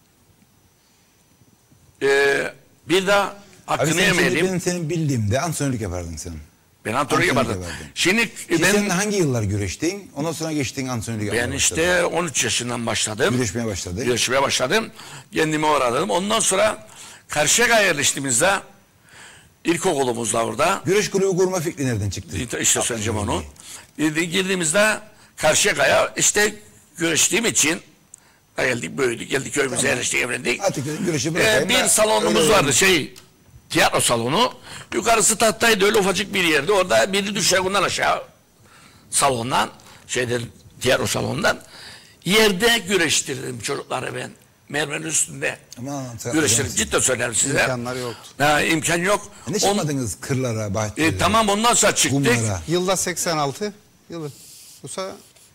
e, bir daha Abi hakkını sen şimdi yemeyelim. benim senin bildiğimde antrenörlük yapardın sen. Ben antrenörlük Antrenörlük yapardım. yapardın. Şimdi Ki ben, sen hangi yıllar güreştin? Ondan sonra geçtin antrenörlük yapmaya ben başladın. işte on üç yaşından başladım. Güreşmeye başladı. Güreşmeye başladım. Kendimi oradım. Ondan sonra Karşıyaka'ya yerleştiğimizde ilkokulumuzda orada. Güreş kulübü kurma fikri nereden çıktı? İşte söyleyeceğim onu. Girdiğimizde Karşıyaka'ya işte güreştiğim için geldik, büyüdük, geldik köyümüze Tamam. yerleştik, evlendik. Artık güreşi bırakayım. Ee, bir da salonumuz öyle vardı, öyle. şey, tiyatro salonu. Yukarısı tahtaydı, öyle ufacık bir yerdi. Orada biri düşer bundan aşağı salondan, şeyden, tiyatro salonundan. Yerde güreştirdim çocukları ben. Mermerin üstünde. Aman, sen- Güreştirdim. Cidden söylerim size. İmkanları yoktu. Ha, imkan yok. Ne On- çıkmadınız kırlara, bahçelere? e, tamam ondan sonra çıktık. Kumlara. Yılda seksen altı yılı. Bu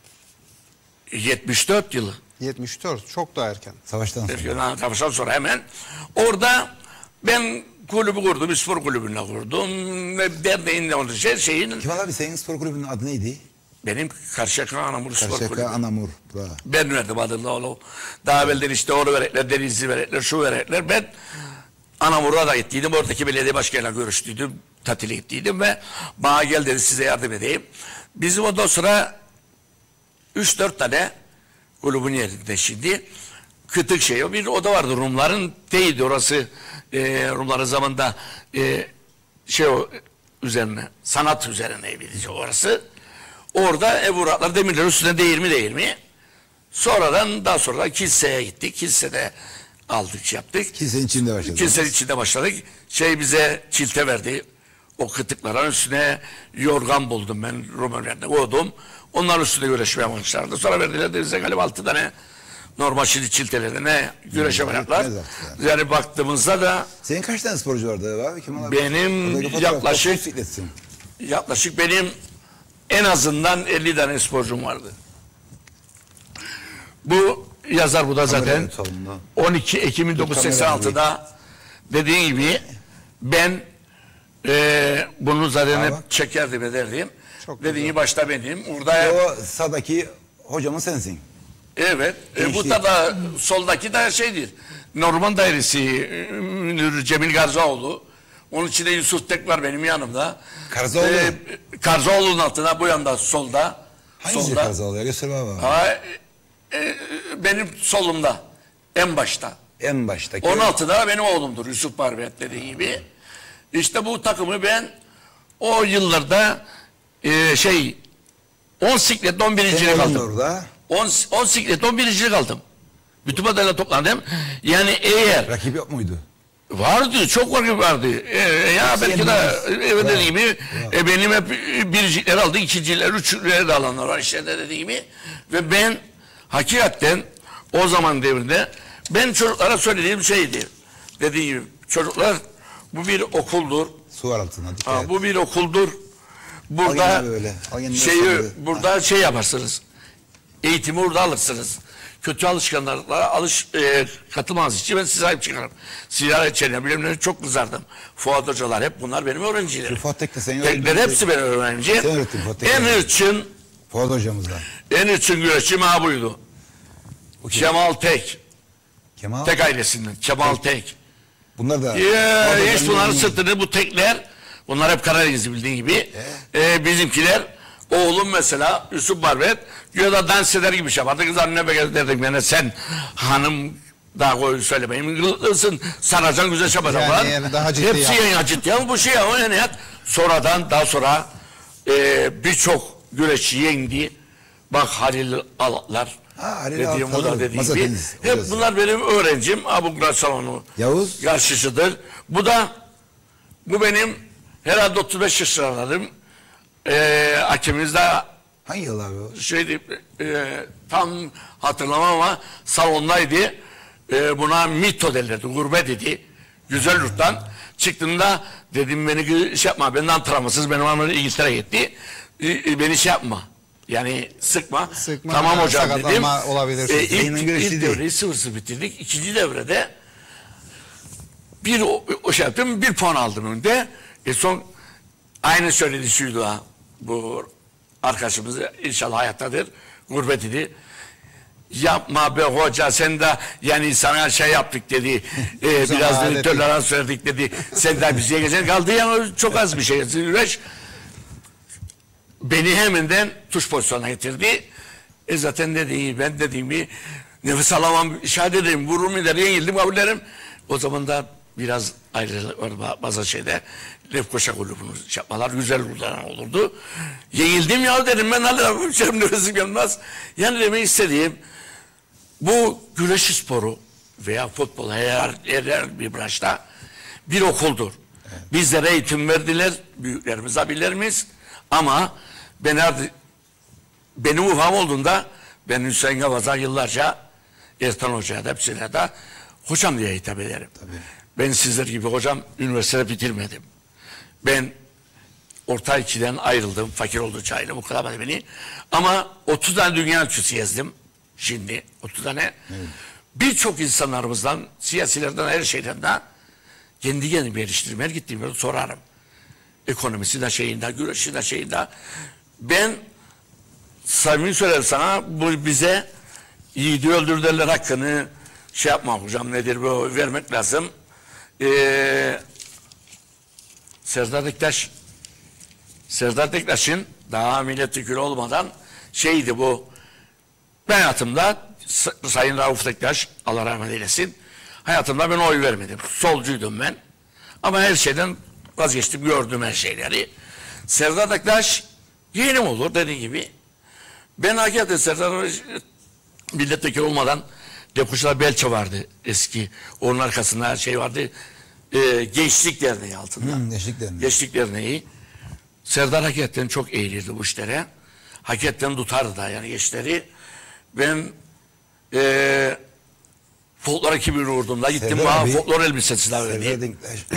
yetmiş dört yılı. yetmiş dört. Çok daha erken. Savaştan sonra. Yunan Savaş'tan sonra hemen. Orada ben kulübü kurdum, bir spor kulübünü kurdum. Ve derneğin de şey, şeyin, Kemal abi senin spor kulübünün adı neydi? benim Karşıyaka Anamur Spor Karşıyaka Kulübü. Anamur. Bravo. Ben verdim adını oğlum. Daha evvelden işte onu verekler, Denizli verekler, şu verekler. Ben Anamur'a da gittiydim. Oradaki belediye başkanıyla görüştüydüm. Tatile gittiydim ve bana gel dedi size yardım edeyim. Bizim ondan sonra üç dört tane kulübün yerinde şimdi kıtık şey o bir oda vardı Rumların değildi orası e, Rumların zamanında e, şey o üzerine sanat üzerine evliydi orası. Orada ev uğraklar demirler üstüne değil mi değil mi? Sonradan daha sonra kiliseye gittik. Kilisede aldık şey yaptık. Kilisenin içinde başladınız. Kilisenin içinde başladık. Şey bize çilte verdi. O kıtıkların üstüne yorgan buldum ben Rumeliler'de koydum. Onların üstüne güreşmeye başlardı. Sonra verdiler de bize galiba altı tane normal şimdi çilteleri ne güreşe meraklar. yetmez artık Yani baktığımızda da Senin kaç tane sporcu vardı abi Kemal abi? Benim Oradaki fotoğraf- yaklaşık- fotoğraf sikletsin. yaklaşık benim en azından elli tane sporcum vardı. Bu yazar bu da zaten Kamera salonunda. on iki Ekim bin dokuz yüz seksen altıda dediğin gibi ben e, bunu zaten Aa, hep bak. çekerdim ederdim. Çok Dediğin gibi başta benim. E, Orada o sağdaki hocamın sensin. evet. E, bu Gençlik. da, da soldaki de şeydir. Norman dairesi e, Münir Cemil Garzaoğlu. Onun içinde Yusuf Tek var benim yanımda. Karzaoğlu. E, Karzaoğlu'nun altına bu yanda solda. Hangisi solda. Karzaoğlu ya? Göster baba. Ha, e, e, benim solumda. En başta. En baştaki. on altıda da benim oğlumdur Yusuf Barbet dediği gibi. İşte bu takımı ben o yıllarda e, şey on siklet on birincilik Senin oğlun da aldım. orada. on siklet on birincilik aldım. Bütün madalya topladım. Yani eğer Rakip yok muydu? vardı çok var vardı. E, ya Hepsi belki de yenilmez. evet Bravo. dediği gibi Bravo. e, benim hep biricikler aldı, ikinciler, üçler de alanlar var işte de dediği gibi. Ve ben hakikaten o zaman devrinde ben çocuklara söylediğim şeydi. Dediğim gibi çocuklar bu bir okuldur. Su var altına. dikkat Ha, et. bu bir okuldur. Burada Al gene böyle, al gene şeyi böyle. burada şey yaparsınız. Eğitimi orada alırsınız. Kötü alışkanlıklara alış e, katılmaz için ben size sahip çıkarım. Sigara içenler bilimleri çok kızardım. Fuat hocalar hep bunlar benim öğrencilerim. Fuat Tek de senin Tekler öğrencin. hepsi benim öğrencim. Sen öğrettin Fuat Tek'e. En için Fuat hocamızla. en için güreşçim ha buydu. O kim? Kemal Tek. Kemal. Tek ailesinden. Kemal Tek. Bunlar da. Ya, Fuat hiç hocamın bunların yeğeni. sırtını bu tekler, bunlar hep Karadenizli bildiğin gibi. Ee, bizimkiler, oğlum mesela Yusuf Barbet, güya dans eder gibi şey yapardı. Kız anne be derdik bana sen hanım daha koyu söylemeyin. Gılıklısın, saracan güzel şey yapacak Yani falan. yani daha ciddi Hepsi yap. yani ciddi ama bu şey ama yani hayat. Sonradan daha sonra e, birçok güreşçi yendi. Bak Halil Alatlar. Ha, Halil dediğim Alatlar, bu da dediğim masa gibi. tenisi, Hep hocası. bunlar benim öğrencim. Abu Ghraib salonu. Yavuz. Karşısıdır. Bu da bu benim herhalde otuz beş yaşlarındayım. Ee, hakemimiz de Hangi yıl abi o? şeydi e, tam hatırlamam ama salondaydı. E, buna mito derlerdi. Gurbet dedi. Güzel yurttan. Çıktığımda dedim beni şey yapma. Benden antrenmansız benim anam İngiltere'ye gitti. E, e, beni şey yapma. Yani sıkma. Sıkma, Tamam ha, hocam dedim. sakatlanma olabilir. E, Zeynep'in ilk, güreşi ilk değil. devreyi sıfır sıfır bitirdik. İkinci devrede bir o, o şey yaptım, bir puan aldım önde. E son aynı söyledi şuydu ha. Bu arkadaşımız inşallah hayattadır. Gurbet idi. Yapma be hoca sen de yani sana şey yaptık dedi. Ee, biraz dedi, tolerans verdik dedi. Sen de bize geçen kaldı ya çok az bir şey. Güreş beni hemenden tuş pozisyonuna getirdi. E zaten dediğim ben dediğimi nefes alamam işaret edeyim vururum ileri yenildim kabullerim. O zaman da biraz ayrılık var bazı şeyde. Lefkoşa kulübünü yapmalar güzel olurdu. Yenildim ya dedim ben alırım şerim nefesim gelmez. Yani demek istediğim bu güreş sporu veya futbol her, her bir branşta bir okuldur. Evet. Bizlere eğitim verdiler, büyüklerimiz, abilerimiz ama ben her, benim ufam olduğunda ben Hüseyin Gavaz'a yıllarca Ertan Hoca'ya da hepsine de hocam diye hitap ederim. Tabii. Ben sizler gibi hocam üniversite bitirmedim. Ben orta ikiden ayrıldım, fakir olduğu çayla bu kadar beni. Ama otuz tane dünya ölçüsü yazdım. Şimdi otuz tane. Evet. Birçok insanlarımızdan, siyasilerden, her şeyden de kendi kendimi geliştirmeye gittiğim yerde sorarım. Ekonomisi de şeyinde, güreşi de şeyinde. Ben samimi söylerim sana, bu bize yiğidi öldürdüler hakkını şey yapmak hocam nedir bu vermek lazım. Ee, Serdar Tektaş Serdar Tektaş'ın daha milletvekili olmadan şeydi bu ben hayatımda Sayın Rauf Tektaş Allah rahmet eylesin hayatımda ben oy vermedim. Solcuydum ben. Ama her şeyden vazgeçtim gördüm her şeyleri. Serdar Tektaş yeğenim olur dediği gibi. Ben hakikaten Serdar milletvekili olmadan Lepuşlar Belçe vardı eski. Onun arkasında her şey vardı. Ee, Gençlik Derneği altında. Hmm, Gençlik Derneği. Gençlik Derneği. Serdar hakikaten çok eğilirdi bu işlere. Hakikaten tutardı da yani gençleri. Ben e, folklor ekibini vurdum da gittim bana folklor elbisesi de verdi.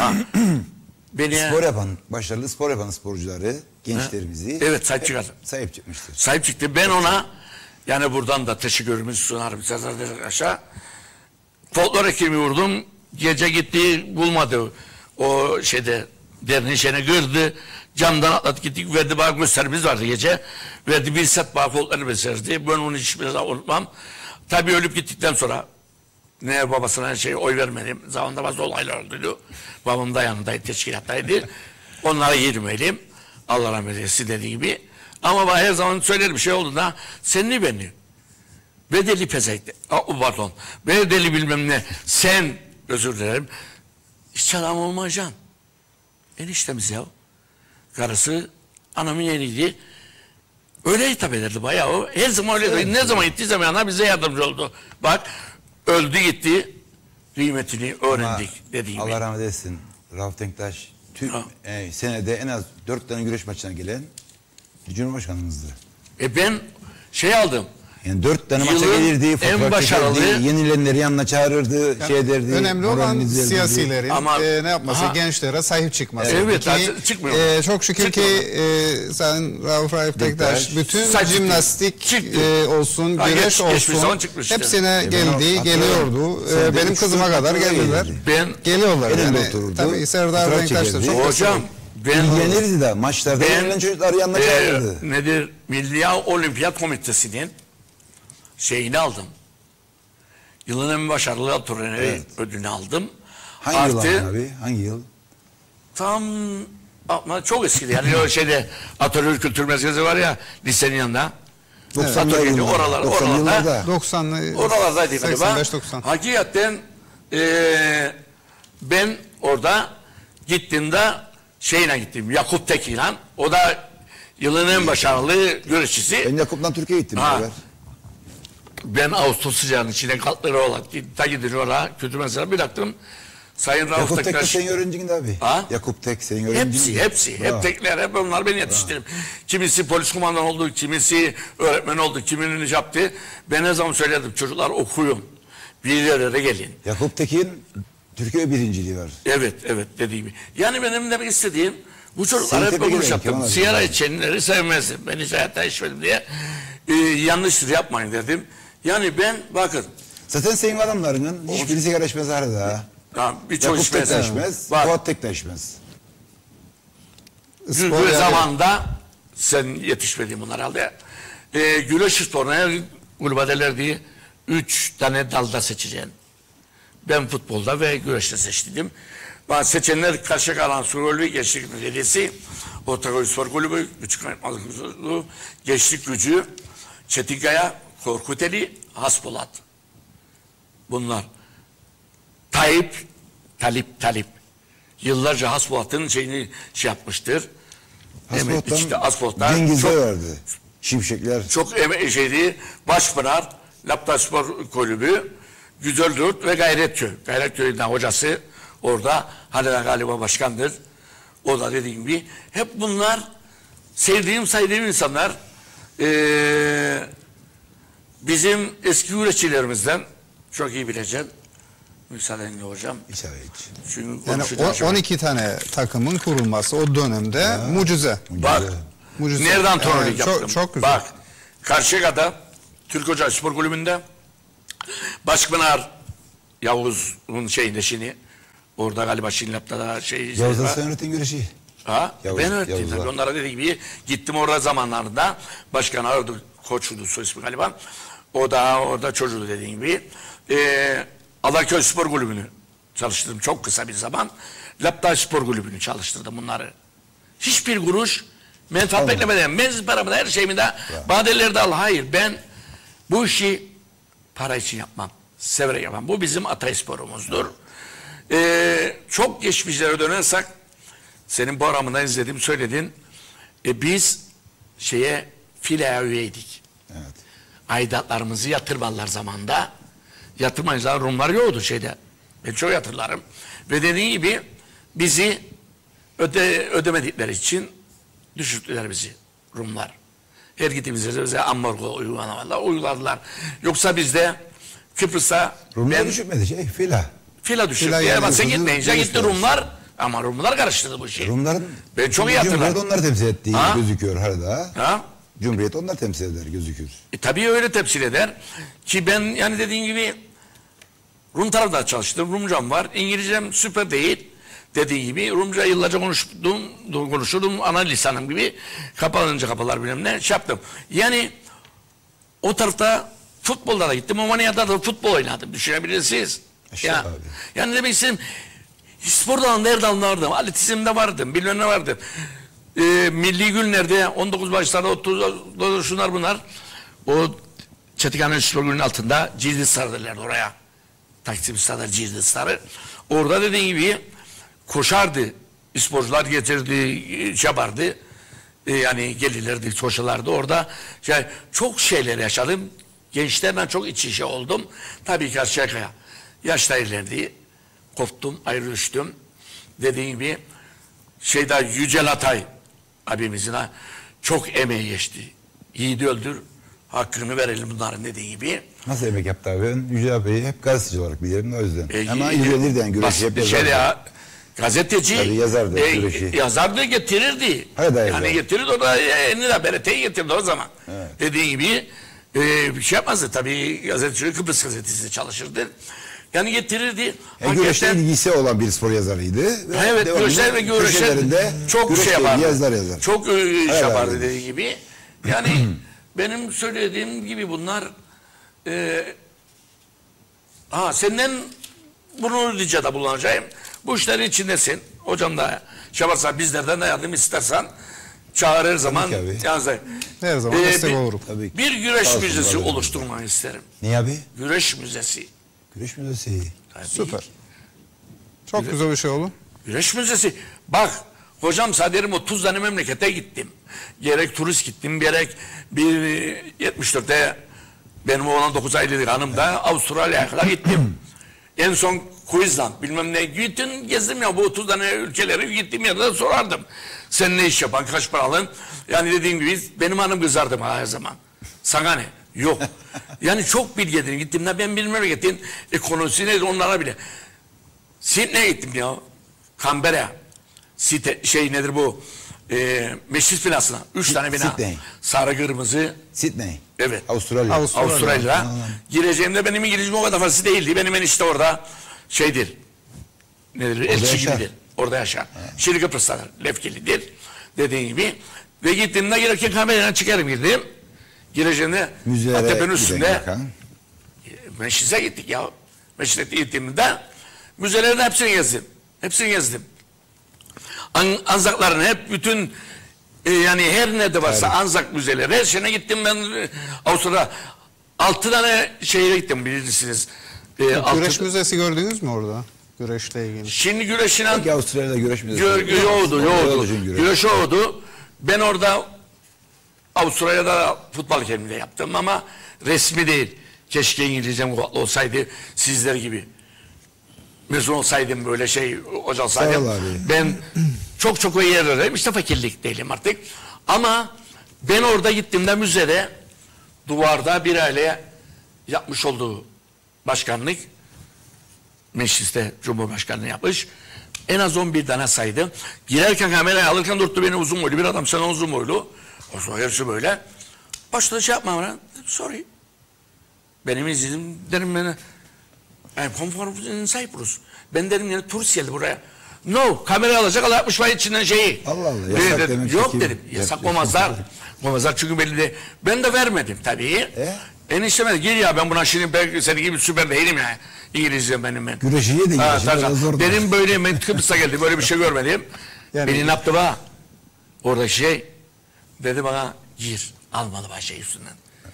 Beni spor yapan, başarılı spor yapan sporcuları, gençlerimizi ha? Evet sahip çıkardı. Sahip çıkmıştır. Sahip çıktı. Ben ona yani buradan da teşekkürümüzü sunarım. Serdar Tektaş'a. Folklor ekibini vurdum. Gece gitti bulmadı. O şeyde derneğin şeyine kırdı. Camdan atladık gittik. Verdi bana gösterimiz vardı gece. Verdi bir set bana folklor elbisesi. Ben onu hiçbir zaman unutmam. Tabii ölüp gittikten sonra ne babasına her şeye oy vermedim. Zamanında bazı olaylar oldu. Babam da yanındaydı, teşkilattaydı. Onlara girmeyelim. Allah rahmet eylesin dediği gibi. Ama ben her zaman söylerim bir şey oldu da sen beni bedeli pezekti. Oh, pardon. Bedeli bilmem ne. Sen özür dilerim. Hiç adam olmayacaksın. Eniştemiz ya. Karısı anamın yeğeniydi. Öyle hitap ederdi bayağı o. Her zaman öyle. Evet. Ne zaman gittiği zaman ana bize yardımcı oldu. Bak öldü gitti. Kıymetini öğrendik dediğim gibi. Allah rahmet eylesin. Rauf Tektaş tüm e, senede en az dört tane güreş maçına gelen Cumhurbaşkanımızdı. E ben şey aldım. Yani dört tane maça gelirdi, en başarılı, yenilenleri yanına çağırırdı, yani şey derdi. Önemli olan siyasilerin ama, e, ne yapması, aha, gençlere sahip çıkması. Evet, ki, çıkmıyor. E, çok şükür çıkmıyor. ki e, Sayın Rauf Rauf Tektaş bütün sahip jimnastik e, olsun, ha, güreş geç, olsun, hepsine işte. geldi, ben, geliyordu. E, benim kızıma kadar geldiler. Ben geliyorlar. Yani, tabii Serdar Tektaş da çok hocam. Ben yenirdi de maçlarda yenilen çocukları yanına çağırırdı. E, nedir? Milli Olimpiyat Komitesi'nin şeyini aldım. Yılın en başarılı atölye evet. ödülünü aldım. Hangi Artı, yıl abi? Hangi yıl? Tam ama çok eskidi. Yani o şeyde atölye kültür merkezi var ya lisenin yanında. doksanlı oralar, oralarda. doksanlı oralardaydı galiba. Hakikaten e, ben orada gittiğimde şeyle gittim. Yakup Tekin'le. O da yılın en başarılı güreşçisi. Ben Yakup'la Türkiye'ye gittim. Ha. Ben Ağustos sıcağının içine katları olarak ta gidiyorlar kötü mesela bir baktım Sayın Rauf Yakup Tektaş. Tek senin öğrencin abi. Ha? Yakup Tek senin öğrencin. Hepsi hepsi Bravo. Hep tekler hep onlar beni yetiştirdim. Kimisi polis kumandan oldu, kimisi öğretmen oldu, kiminin yaptı. Ben ne zaman söyledim çocuklar okuyun. Bir yerlere gelin. Yakup Tek'in Türkiye birinciliği var. Evet evet dediğim gibi. Yani benim demek istediğim bu çocuklar hep okuş yaptım. Sigara içenleri sevmezdim. Ben hiç hayatta içmedim diye. Ee, yanlıştır yapmayın dedim. Yani ben bakın. Zaten senin adamlarının hiçbiri sigara içmez arada. Tamam, birçok içmez. içmez. Fuat Tek de içmez. Düzgün zamanda sen yetişmediğin bunlar halde. Ee, güreş sporuna kulübe derlerdi, üç tane dalda seçeceksin. Ben futbolda ve güreşte seçtim. Bazı seçenler karşı kalan Suriyeli Gençlik Mücadelesi, Ortaköy Spor Kulübü, Küçük Kaymaklı, Gençlik Gücü, Çetinkaya, Korkuteli, Haspolat. Bunlar. Tayyip, Talip, Talip. Yıllarca Haspolat'ın şeyini şey yapmıştır. Haspolat'tan işte Haspolat'tan Cengiz'de çok, verdi. Şimşekler. çok eme şeydi. Başpınar, Lapta Spor Kulübü, Güzeldurt ve Gayretköy. Gayretköy'den hocası orada hala galiba başkandır. O da dediğim gibi hep bunlar sevdiğim saydığım insanlar. Ee, bizim eski üreticilerimizden çok iyi bileceksin. Müsaadenle hocam. İçeri Çünkü Yani konuşacağız. o- on iki tane takımın kurulması o dönemde Ya. mucize. Bak, Mucize. nereden trollük Evet, yaptım? çok, çok güzel. Bak, Karşıyaka'da Türk Hoca Spor Kulübü'nde Başpınar Yavuz'un şeyinde şimdi orada galiba Şinlap'ta da şey Yavuz'da var. sen öğretin güreşi. Ha? Yavuz- ben öğrettim Yavuz'da. tabii. Onlara dediğim gibi gittim orada zamanlarında. Başkan aradı, koçuydu soy ismi galiba. O da orada çocuğu dediğim gibi. Ee, Adaköy Spor Kulübü'nü çalıştırdım çok kısa bir zaman. Lapta Spor Kulübü'nü çalıştırdım bunları. Hiçbir kuruş menfaat Almadım. beklemeden, mezun paramı da her şeyimi de badeleri de al. Hayır, ben bu işi para için yapmam. Severek yapmam. Bu bizim ataysporumuzdur. Ee, çok geçmişlere dönersek senin programında izledim, söyledin. E, biz şeye filaya üyeydik. Evet. Aidatlarımızı yatırmalar zamanında. Yatırmayınca Rumlar yoktu şeyde. Ben çok hatırlarım. Ve dediğin gibi bizi öde, ödemedikleri için düşürttüler bizi Rumlar. Her gittiğimizde bize ambargo uygulamalar uyguladılar. Yoksa bizde Kıbrıs'a Rumlar ben düşürmedi şey fila. fila düşürttü. Fila Ama sen yani gitmeyince hızlı gitti görüşler. Rumlar. Ama Rumlar karıştırdı bu işi. Rumların Ben çok iyi Cumhuriyet hatırlarım. onları temsil ettiği Ha? gözüküyor hala. Ha? Cumhuriyet onlar temsil eder gözükür. E, tabii öyle temsil eder. Ki ben yani dediğin gibi Rum tarafında çalıştım. Rumcam var. İngilizcem süper değil. Dediği gibi Rumca yıllarca konuştum, konuşurdum ana lisanım gibi. Kapanınca kapılar bilmem ne şey yaptım. Yani o tarafta futbolda da gittim. Omanya'da da futbol oynadım. Düşünebilirsiniz. Aşağı Ya, abi. yani demek istedim spor dalında vardım. Atletizmde vardım. Bilmem ne vardım. Ee, milli günlerde on dokuz Mayıs'larda otuz şunlar bunlar. O Çetinkaya Spor Kulübü'nün altında Cildi Sarı derlerdi oraya. Taksim Stadı Cildi Sarı. Orada dediğin gibi koşardı. Sporcular getirdi, şey yapardı. Ee, yani gelirlerdi, koşulardı orada. Yani çok şeyler yaşadım. Gençlerden çok iç içe oldum. Tabii ki Karşıyaka'ya. Yaşta ilerledi. Koptum, ayrı düştüm. Dediğim gibi şeyde Yücel Atay abimizin ha, çok emeği geçti. Yiğidi öldür, hakkını verelim bunların dediği gibi. Nasıl emek yaptı abi? Ben Yüce abiyi hep gazeteci olarak bilirim o yüzden. E, Ama e, ilgilenirdi yani güreşi basit hep bir yazardı. şey ya, gazeteci Tabii yazardı, e, güreşi. yazardı getirirdi. Hala da yani yazar. getirirdi o da elini de bereteyi getirdi o zaman. Evet. Dediği gibi e, bir şey yapmazdı tabii gazeteci Kıbrıs gazetesinde çalışırdı. Yani getirirdi. E, güreşle Hakikaten- ilgisi olan bir spor yazarıydı. Ve Evet, devamlı güreşler ve güreşler köşelerinde çok güreşle şey ilgili yapardı. yazılar yazar. Çok e, şey Evet, yapardı evet. dediği gibi. Yani benim söylediğim gibi bunlar e, ha senden bunu ricada bulunacağım. Bu işlerin içindesin. Hocam da şabarsa bizlerden de yardım istersen çağır her zaman. ki abi. Yani, Her zaman destek bir, olurum. Tabii ki. bir güreş Sağ olsun, müzesi var olun. oluşturmayı isterim. Niye abi? Güreş müzesi. Güreş müzesi. Tabii. Süper. Çok güzel bir şey oldu. Güreş müzesi. Bak hocam saderim otuz tane memlekete gittim. Gerek turist gittim gerek bir yetmiş dörtte benim oğlan dokuz aylık hanım da Avustralya'ya kadar gittim. En son Queensland bilmem ne bütün gezdim ya bu otuz tane ülkeleri gittiğim yerde sorardım. Sen ne iş yapan kaç para alın? Yani dediğim gibi benim hanım kızardım her zaman. Sana ne? Yok. Yani çok bilgi edin. Gittiğimde ben bir memleketin ekonomisi neydi onlara bile. Sydney'e gittim ya. Canberra. Site, şey nedir bu? E, meclis binasına. Üç tane bina. Sydney. Sarı kırmızı. Sydney. Evet. Avustralya. Avustralya. Avustralya'da. Anladım. Gireceğimde benim İngilizcem o kadar fazla değildi. Benim enişte orada şeydir. Nedir? Elçi yaşar. gibidir. Orada yaşar. Şimdi Kıbrıs'tadır. Lefkelidir. Dediğin gibi Ve gittiğimde girerken kameradan çıkarım girdim. Gireceğimde Müzelere tepenin giden üstünde Gökhan. Meşris'e gittik ya. Meşris'e gittiğimde müzelerin hepsini gezdim. Hepsini gezdim. An, Anzakların hep bütün e, yani her ne de varsa Evet. Anzak müzeleri her şeyine gittim ben. e, Avustralya altı tane şehire gittim bilirsiniz. E, altı- Güreş müzesi gördünüz mü orada? Güreşle ilgili. Şimdi güreşine Peki Avustralya'da güreş müzesi. Gö, gö, yoğdu, yoğdu. Yoğdu, güreş. Güreş yoğdu. Ben orada Avustralya'da futbol hakemliği yaptım ama resmi değil. Keşke İngilizcem kuvvetli olsaydı sizler gibi. Mezun olsaydım böyle şey hoca olsaydım. Sağ ol abi. Ben çok çok o yerlerdeyim. İşte fakirlik değilim artık. Ama ben orada gittiğimde müzede duvarda bir aile yapmış olduğu başkanlık mecliste Cumhurbaşkanlığı yapmış. En az on bir tane saydı. Girerken kamerayı alırken durdu beni uzun boylu. Bir adam sana uzun boylu. O zaman yarısı böyle. Başta şey yapma bana. Sorry. Benim izledim derim bana. I'm come from Cyprus. Ben derim yani turist geldi buraya. No. Kamera alacak. Allah yapmış var içinden şeyi. Allah Allah, Böyle yasak dedim, demek yok ki- dedim. Yasak olmazlar. Olmazlar çünkü belli de. Ben de vermedim tabii. E? Enişteme gel ya ben buna şimdi belki senin gibi süper değilim ya. İngilizce benim ben. Güreşiye de Ha, güreşi tabii. biraz zor. Benim böyle ben Kıbrıs'a geldi böyle bir şey görmedim. Yani- Beni ne yaptı bana? Orada şey dedi bana gir. Almadı bana şey üstünden.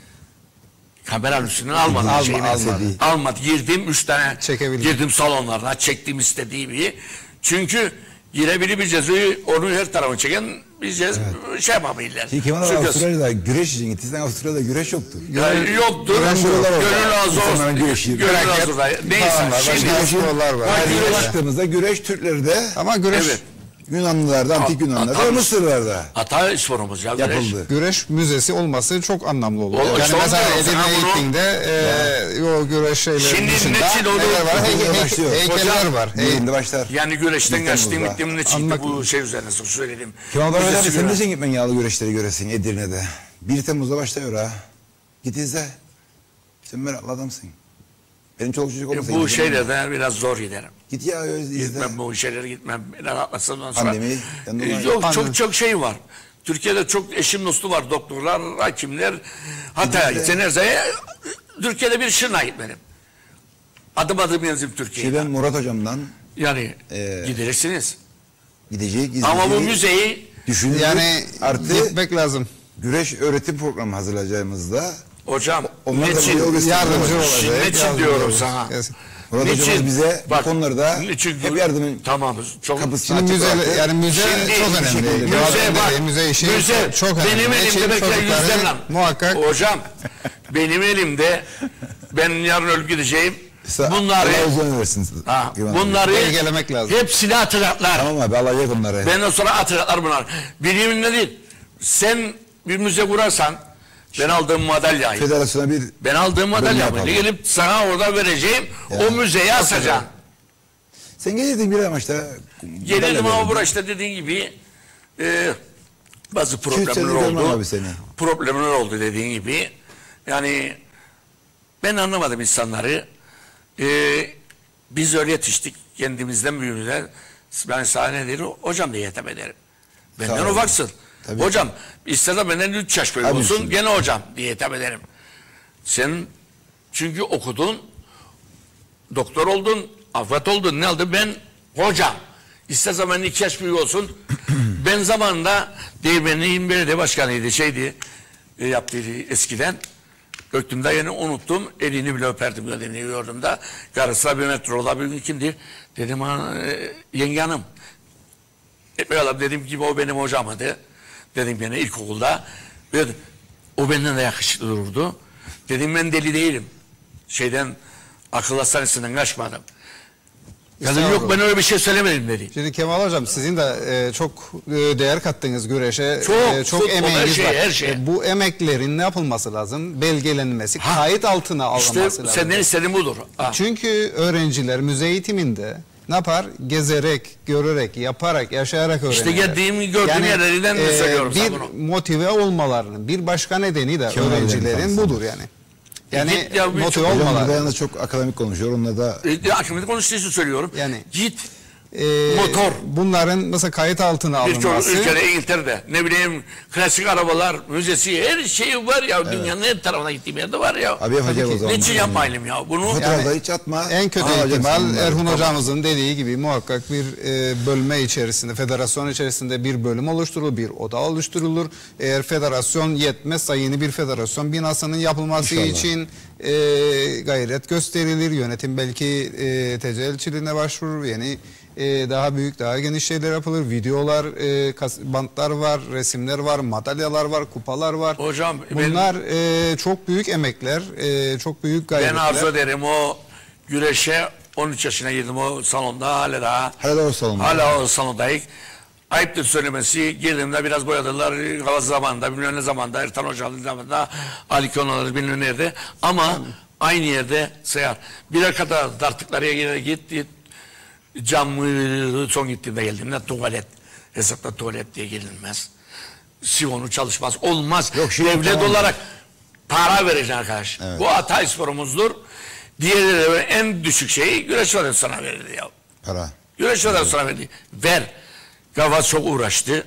Kameranın üstünden almadı. Alma- şeyini. almadı. Almadı. Girdim üç tane. Çekebildim. Girdim salonlarına çektim istediğimi. Çünkü girebileceğiz. Onu her tarafını çeken bizce şey yapabilirler. Ki Kemal abi Çünkü- Avustralya'da güreş için gittiysen Avustralya'da güreş yoktu. Yani yoktur. Güreş yolları var. Gönül razı olsun. İnsanların güreşi. Gönül Hareket razı olsun. Neyse. falan var. Şimdi Başka sporlar var. Bak, Her yere güreş- baktığımızda güreş Türklerde, Ama güreş Evet. Yunanlılarda, antik A- Yunanlılarda a- ve Mısırlarda Ata sporumuz ya. güreş. yapıldı. güreş müzesi olması çok anlamlı olur. O- Yani işte onu mesela diyorum sana Edirne'ye bunu. gittiğinde e, o güreş şeyleri Şimdi dışında neçil olur? neler var? Hey, Hocam hey, başlıyor. heykeller Hocam, var. Hey, Yayında başlar. Yani güreşten Bir kaçtığım Temmuz'da. gittiğim ne çıktı Anmak- bu şey üzerine söyledim. Kemal abi Müzesi sen güreş. de gitmen yağlı güreşleri göresin Edirne'de. bir Temmuz'da başlıyor ha. Git izle. Sen meraklı adamsın. Benim çoluk çocuk olmasa Bu gidemem. şeylerden biraz zor giderim. Git ya öyle izle. Gitmem bu şeylere gitmem. Biraz atlasından sonra. Pandemi, yanında Ee, var. Yok Pandemi. çok çok şey var. Türkiye'de çok eşim dostu var. Doktorlar, hakimler. Hatta Gidin de- gitsen her zaman Türkiye'de bir şırnağa gitmedim. Adım adım yazayım Türkiye'ye. Şey ben Murat hocamdan Yani Ee, gideceksiniz. gidecek Ama bu izleyeceği müzeyi düşünüldük. yani Artı gitmek lazım. güreş öğretim programı hazırlayacağımızda hocam onlar da niçin- bir yol gösteriyor. Yardımcı olacak. Şimdi niçin yardımcı diyorum olacak. sana? Kesin. Murat Niçin? hocamız bize Bak, bu konularda niçin- hep yardımın Tamam. Çok, kapısını Şimdi açık müze, bıraktı. yani müze Şimdi çok bir önemli. şekilde- Müze, Müze bak, müze işi müze, çok önemli. benim Için elimde bekle çocukların yüzden lan. Muhakkak Hocam, benim elimde, ben yarın ölüp gideceğim. Sa- Bunları, Allah uzun versin. ha, Güven- bunları belgelemek lazım. hepsini hatırlatlar. Tamam abi Allah yak onları. Benden sonra hatırlatlar bunlar. Bilimin ne değil? Sen bir müze kurarsan, ben aldığım madalyayı, Federasyona bir ben aldığım madalyayı yapalım. gelip sana orada vereceğim, Ya. o müzeye asacağım. sen gelirdin bir amaçta. Gelelim ama burada işte dediğin gibi e, bazı iki üç senedir problemler görmem oldu. abi seni. Problemler oldu dediğin gibi. Yani ben anlamadım insanları. E, biz öyle yetiştik kendimizden büyüğümüzden. Ben sana ne derim? Hocam diye hitap ederim. Benden Sağ ol. ufaksın. Tabii. Hocam istersen benden üç yaş büyük Tabii olsun şimdi. gene hocam diye hitap ederim. Sen çünkü okudun, doktor oldun, avukat oldun, ne oldu? Ben hocam. İstersen benden iki yaş büyük olsun. Ben zamanında Değirmenli'nin belediye başkanıydı, şeydi, e, yaptıydı eskiden. Öktümde yine unuttum, elini bile öperdim, elini yiyordum da. Karısı bir metroda bir gün kimdi? Dedim, ha, e, yenge hanım. Ekmek adam dedim gibi o benim hocamadı. Dedim yine ilkokulda. Ve o benden de yakışıklı dururdu. Dedim ben deli değilim. Şeyden akıl hastanesinden kaçmadım. Kadın yok ben öyle bir şey söylemedim dedi. Şimdi Kemal Hocam sizin de e, çok e, değer kattığınız güreşe Çok, e, çok futbol, emeğiniz her şeye, var. her şeye. E, bu emeklerin ne yapılması lazım? Belgelenmesi, kayıt altına alınması İşte lazım. senden istediğim budur. Ha. Çünkü öğrenciler müze eğitiminde ne yapar? Gezerek, görerek, yaparak, yaşayarak öğrenirler. İşte geldiğim, gördüğüm yerlerden de söylüyorum sana Bir bunu. motive olmalarının bir başka nedeni de Kemal öğrencilerin Hocam budur yani. Yani Git ya, bir motive çok- Hocam burada olmaları. yalnız çok akademik konuşuyor. Onunla da E, Akşamında konuştuğu için söylüyorum. Yani. Git e, Motor. bunların mesela kayıt altına Birçok alınması. ülkede, İngiltere'de, ne bileyim klasik arabalar müzesi, her şey var ya, dünyanın her tarafına gittiğim yerde var ya. Abi yapacak o zaman. Niçin yapmayalım ya bunu? Fotoğrafları Yani hiç atma. En kötü Aa, ihtimal alacaksın bunları. Erhun Tamam. hocamızın dediği gibi muhakkak bir e, bölme içerisinde, federasyon içerisinde bir bölüm oluşturulur, bir oda oluşturulur. Eğer federasyon yetmezse yeni bir federasyon binasının yapılması İnşallah. için e, gayret gösterilir. Yönetim belki e, tecelçiliğine başvurur. Yeni e, daha büyük, daha geniş şeyler yapılır. Videolar, e, kas- bantlar var, resimler var, madalyalar var, kupalar var. Hocam, bunlar e, çok büyük emekler, e, çok büyük Ben gayretler. arzu ederim o güreşe on üç yaşına girdim o salonda, hala daha. Hala o salonda. Hala o salondayız. Ayıptır söylemesi, girdiğimde biraz boyadılar, hava zamanında, bilmem ne zamanda, Ertan Hoca'nın zamanında, Ali Konaları bilmem nerede. Ama aynı yerde sayar. Birer kadar tarttıkları yere git, git. Camı son gittiğimde geldiğimde tuvalet. Hesapta tuvalet diye gelinmez. Sivonu çalışmaz. Olmaz. Yok, şimdi devlet tamam. olarak para vereceksin arkadaş. Evet. Bu Hatay sporumuzdur. Diğerleri en düşük şeyi güreş federasyonuna verildi ya. Para. Güreş federasyonuna verildi. Ver. Gavaz çok uğraştı.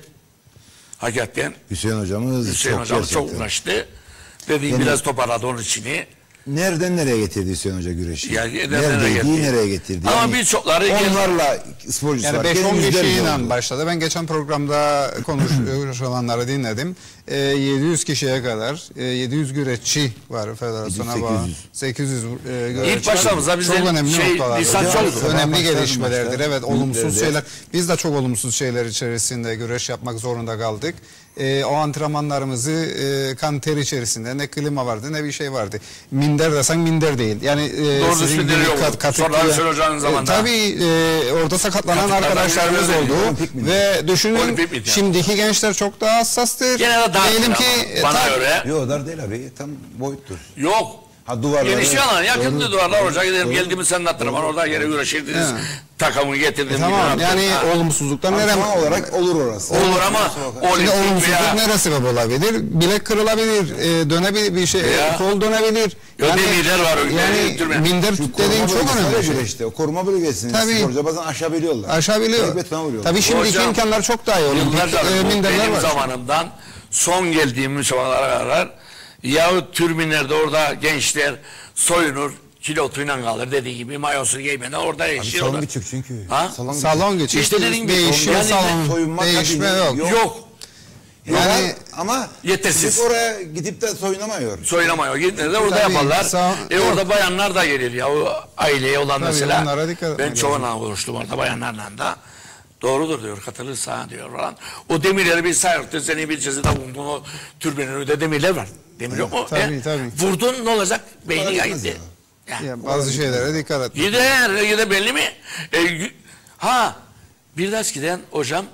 Hakikaten Hüseyin hocamız Hüseyin çok hocamız gerçekten. çok uğraştı. Dediğim Yani- biraz toparladı onun içini. Nereden nereye getirdi Hüseyin Hoca güreşi? Ya, nereden nereye Neredeydi, getirdi? nereye getirdi? Ama birçokları gel- onlarla sporcusu Yani var. beş on Yüzlerce kişiyle oldu. başladı. Ben geçen programda konuşulanları dinledim. E, yedi yüz kişiye kadar, e, yedi yüz güreşçi var federasyona sekiz yüz. bağlı. sekiz yüz e, güreşçi İlk başlamızda var. bizde çok önemli şey, noktalar. lisans Hocam, oldu. Önemli Başlar gelişmelerdir. maçlar, Evet, olumsuz büyüklerde. şeyler. Biz de çok olumsuz şeyler içerisinde güreş yapmak zorunda kaldık. E, o antrenmanlarımızı e, kan ter içerisinde ne klima vardı ne bir şey vardı. Minder desen minder değil. Yani e, Doğru sizin düzgün gibi yok. kat, katıklı- Sonra Hüseyin Hoca'nın E, zamanında. tabii e, orada sakatlanan Katıklardan arkadaşlarımız biri öyle değil. oldu. Olimpik mi? Ve düşünün Olimpik miydi yani? şimdiki gençler çok daha hassastır. Gene de daha Diyelim ki ki e, bana tabii- göre Yok dar değil abi. Tam boyuttur. yok. Ha duvarları. Genişli alan, yakındı Doğru. duvarlar olacak. Gidelim, Doğru. geldiğimiz senin hatırına var. Orada yere güreşirdiniz. Evet. Takımı getirdim. E, tamam bilmem yani ne yaptım. Ha. olumsuzluklar nereye? Antrenman olarak olur orası. Olur ama Şimdi olimpik olumsuzluk veya nereye sebep olabilir? Bilek kırılabilir, e, dönebilir bir şey, Ya. kol dönebilir. Ya demirler var, Yani türbe. minder Şu dediğin koruma çok bölgesi var önemli ya bir şey. güreşte. O koruma bölgesini Tabii. sporcular bazen aşabiliyorlar. Aşabiliyor. Direkt betona vuruyorlar. Tabii şimdiki Hocam, imkanlar çok daha iyi. Olimpik Yıllarca e, bu minderler benim var. zamanımdan son geldiğim müsabakalara kadar yahut türbinlerde orada gençler soyunur, kilotuyla kalır dediği gibi mayosunu giymeden orada Abi yaşıyor. salon orada. küçük çünkü. Ha? Salon küçük. Salon geçiyor. İşte dediğin gibi, değişim yani salon. soyunma Değişme kabini yok. yok. Yok. Yani Yani- ama Yetersiz. gidip oraya gidip de soyunamıyor. Soyunamıyor. Gitmedi de orada Tabii, yaparlar. sağ- e orada bayanlar da gelir ya. O aileye olan Tabii, mesela. onlara dikkat etmek Ben lazım. çoğunla konuştum orada bayanlarla da. Doğrudur diyor. Katılırsa diyor falan. O demirleri bir sayırttı. Seni bir cezide vurdun. O türbenin önünde demirler var. Demir yok mu? tabii, tabii. Vurdun ne olacak? Beyni Fark ya etmez gitti. Ya. Ya, bazı şeylere dikkat et. Gider. Gider belli mi? E, y- ha. Bir de eskiden hocam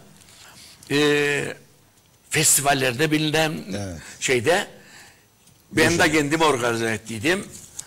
e, festivallerde bilinen Evet. şeyde ben de kendim organize ettiydim.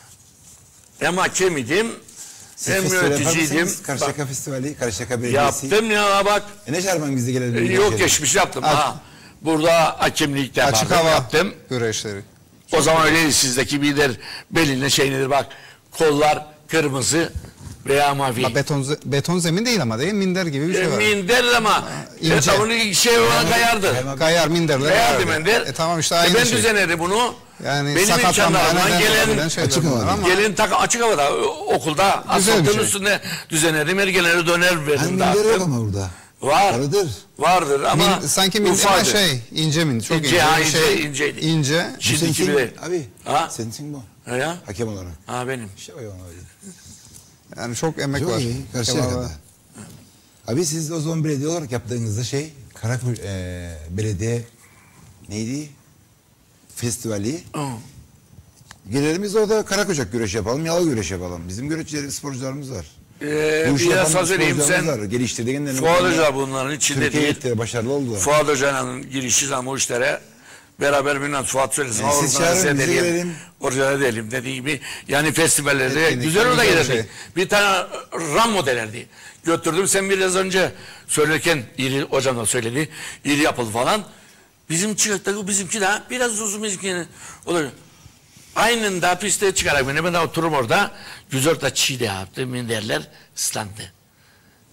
Hem hakem idim, Siz hem festival yapar yöneticiydim. mısınız? Karşıyaka Festivali, Karşıyaka Belediyesi. Yaptım ya bak. E ne çağırman biz de gelelim. E, bir Yok görüşelim. geçmiş yaptım Aç- ha. Burada hakemlik de Açık yapardım, hava yaptım. güreşleri. O zaman öyleydi sizdeki bilir beline şey nedir bak. Kollar kırmızı veya mavi. Ha, beton, ze- beton zemin değil ama değil minder gibi bir şey var. Minder ama ince. e, bunu şey olan kayardı. Kayar minderler. Kayardı vardı. minder. E, tamam işte E, aynı ben şey. düzenledim bunu. Yani Benim sakatlanmaya imkanlarımdan neden gelen olabilen şeyler açık bunlar hava. ama gelin takım açık havada ö, okulda Güzel bir asfaltın şey. üstünde düzenledim. Ergenleri döner Hani verdim minder yok dağıttım. ama burada. Var. Vardır. Vardır ama Min- sanki minder ama ufaydı. şey ince min çok İnce, ince, ha, bir ince, şey. inceydi. İnce. Şimdiki Sensin- bile. Abi. Ha? Sensin bu. Ha ya? Hakem olarak. Ha benim. İşte o ya abi. Yani çok emek Çok var. iyi. Kemal Karşıyaka'da. abi. Abi siz o zaman belediye olarak yaptığınızda şey Karaköy e, belediye neydi? Festivali. Hı. Gelelim biz orada Karakocak güreş yapalım, yala güreş yapalım. Bizim güreşçilerimiz, sporcularımız var. Ee, Bu işi bir yapan yasa söyleyeyim sporcularımız sen. var. Geliştirdiğin Fuat Hoca bunların içinde Türkiye değil. gittiler, başarılı oldular. Fuat Hoca'nın girişi zaman o işlere beraber bilmem Fuat söylesin. Yani siz organize çağırın, bizi edelim, verelim. Organize edelim dediği gibi. Yani festivallerde Etkinlik, güzel orada güzel giderdik. şey. Bir tane RAM modelerdi. Götürdüm sen biraz önce söylerken iri hocam da söyledi. İri yapıldı falan. Bizim çıkarttık bizimki de biraz uzun bizimki. O da aynen daha piste çıkarak beni ben de otururum orada. Güzel de çiğ de yaptı. Minderler ıslandı.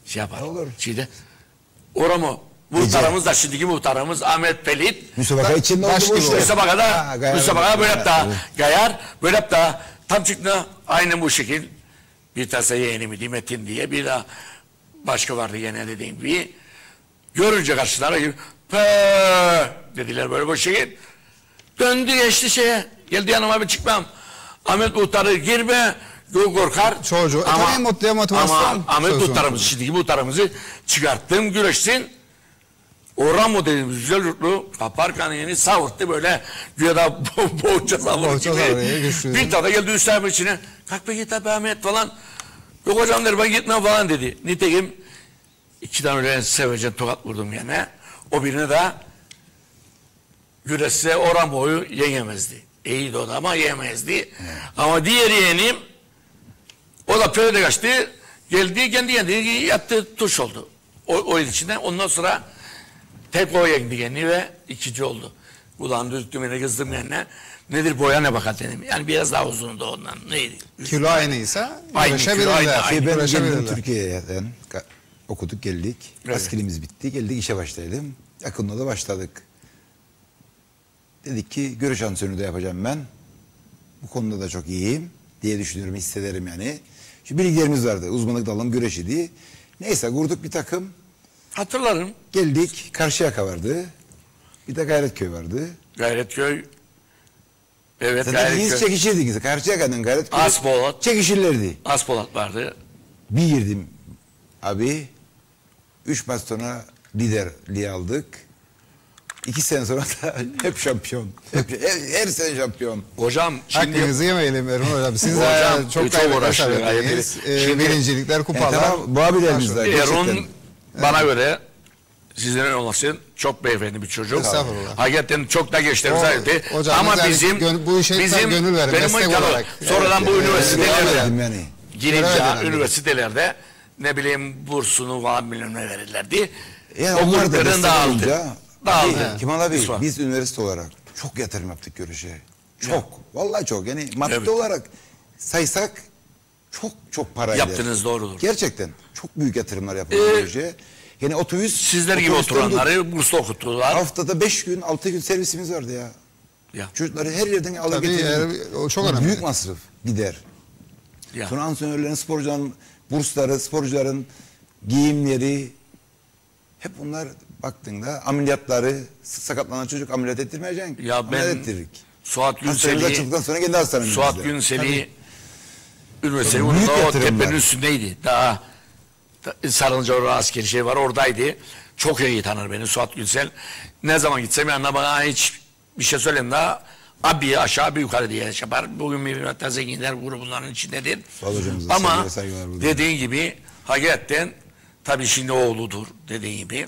şey yapar. Olur. Şeyde. Oramı muhtarımız da şimdiki muhtarımız Ahmet Pelit. Müsabaka içinde oldu bu işte. Müsabakada, Ha, gayar- müsabakada böyle yap da Evet. gayar, böyle yap da tam çıktı aynen bu şekil. Bir tane yeğenimi diye Metin diye bir daha başka vardı yine dediğim gibi. Görünce karşılara gibi pöööö dediler böyle bu şekil. Döndü geçti şeye. Geldi yanıma bir çıkmam. Ahmet muhtarı girme. Korkar. Çocuğu. Tabii mutluya motivasyon Ama Ahmet sözü. muhtarımız, şimdiki muhtarımızı çıkarttım güreşsin. Orhan modelimiz güzel yurtlu kaparken yeni savurttu böyle güya da bo boğaça savurdu Boğaça savuruyor, gibi. güçlü. Bir tane geldi üstlerime içine. Kalk be git abi Ahmet falan. Yok hocam der ben gitmem falan dedi. Nitekim iki tane öyle sevecen tokat vurdum yani. O birine de güreşse Orhan boyu yenemezdi. İyiydi o da ama yemezdi. Ama diğer yeğenim o da pöyde kaçtı. Geldi kendi kendi yattı tuş oldu. O, oyun içinde. Ondan sonra tek o yendi kendi ve ikinci oldu. Ulan düzdüm yine kızdım yani. Nedir boya ne bakalım dedim. Yani biraz daha uzundu ondan. Neydi? Kilo aynıysa Aynı kilo, güreşebilirler. aynı, aynı. Şey, ben geldim Güreşebilirler. Türkiye'ye yani, ka- okuduk geldik. Evet. Askerimiz bitti. Geldik işe başladım. Yakında da başladık. Dedik ki görüş antrenörü de yapacağım ben. Bu konuda da çok iyiyim diye düşünüyorum, hissederim yani. Şu bilgilerimiz vardı. Uzmanlık dalım güreş idi. Neyse kurduk bir takım. Hatırlarım. Geldik. Karşıyaka vardı. Bir de Gayretköy vardı. Gayretköy. Evet Zaten biz Gayretköy. çekişirdik. Karşıyaka'dan Gayretköy. Aspolat. Çekişirlerdi. Aspolat vardı. Bir girdim abi. Üç maç sonra liderliği aldık. İki sene sonra da hep şampiyon. Hep, her, her sene şampiyon. Hocam şimdi Hakkınızı yemeyelim Erhan Hocam. Siz Hocam, de çok çok gayret uğraştı, ettiniz. gayret. Ee, Şimdi- birincilikler, Yani kupalar. tamam, bu abilerimiz de Erun gerçekten. bana göre sizlerin olasın çok beyefendi bir çocuk. Estağfurullah. Hakikaten çok da gençlerimize O- ayrıldı. hocam, Ama yani bizim gön- bu işe bizim gönül verin, benim meslek imkanım- olarak. sonradan bu Evet, üniversitelerde evet, Dedim yani. girince Görev verin. üniversitelerde ne bileyim bursunu falan bilmem ne verirlerdi. Yani o onlar da grupların destek dağıldı. olunca, Dağıldı. abi, Kemal abi Lütfen. biz üniversite olarak çok yatırım yaptık görüşe. Çok. Vallahi çok. Yani madde Evet. olarak saysak çok çok para eder. Yaptığınız doğrudur. Gerçekten çok büyük yatırımlar yapıldı Ee, görüşe. Yani otobüs Sizler gibi otobüsten oturanları burslu okuttular. haftada beş gün altı gün servisimiz vardı ya. Ya. Çocukları her yerden alır Tabii, getirirdik. yani o çok Bu önemli. Büyük masraf gider. Ya. Sonra antrenörlerin, sporcuların bursları, sporcuların giyimleri hep bunlar baktığında ameliyatları, sakatlanan çocuk ameliyat ettirmeyeceksin. Ya Ameliyat ben ettirdik. Suat Hastanemiz Günsel'i açıldıktan sonra kendi hastanemizde. Suat Günsel'i üniversite Tabii, onun büyük da o yatırımlar. tepenin üstündeydi. Daha da- Sarınca orada askeri şey var oradaydı. Çok iyi tanır beni Suat Günsel. Ne zaman gitsem yanına bana hiç bir şey söyleyeyim daha abi aşağı bir yukarı diye şey yapar. Bugün bir hatta zenginler grubunların içindedir. Sağ ol hocamıza, Ama saygılar, saygılar burada. dediğin gibi hakikaten tabii şimdi oğludur dediğin gibi.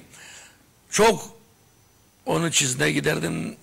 Çok onun çizine giderdim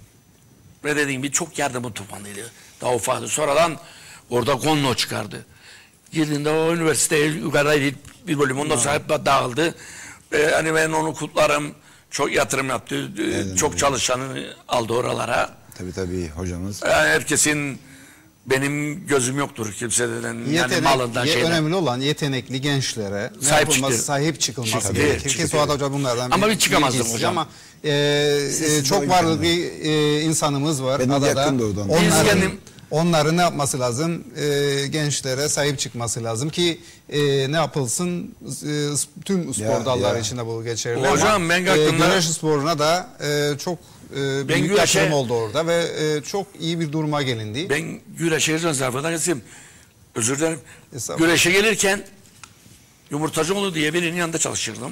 ve dediğim gibi çok yardımı tufanlıydı. Daha ufaktı. Sonradan orada konno çıkardı. Girdiğinde o üniversiteye yukarıdaydı bir bölüm. Ondan sonra hep dağıldı. Ee, hani ben onu kutlarım. Çok yatırım yaptı. Ee, Evet, çok evet. çalışanı aldı oralara. Tabii tabii hocamız. Yani herkesin benim gözüm yoktur kimseden. Yani Yetenek, malından ye- şeyden. önemli olan yetenekli gençlere ne Sahip yapılması, çıktı. sahip çıkılması Çıktı, gerekir. çıktı. Ki Suat Hoca bunlardan Ama bir- bir çıkamazdım bilgisiz hocam. Ama e, e, Sessiz çok oyun varlıklı kendine. bir e, insanımız var Benim adada. yakın doğudan. Biz Onların, kendim- onların ne yapması lazım? E, gençlere sahip çıkması lazım ki e, ne yapılsın? E, tüm spor Ya, dalları ya. içinde bu geçerli. Hocam, ama, ben e, kalktığımda- güreş sporuna da e, çok e, büyük güreşe- yatırım oldu orada ve e, çok iyi bir duruma gelindi. Ben güreşe zarfından geçeyim. Özür dilerim. Estağfurullah. Güreşe gelirken Yumurtacıoğlu diye birinin yanında çalışırdım.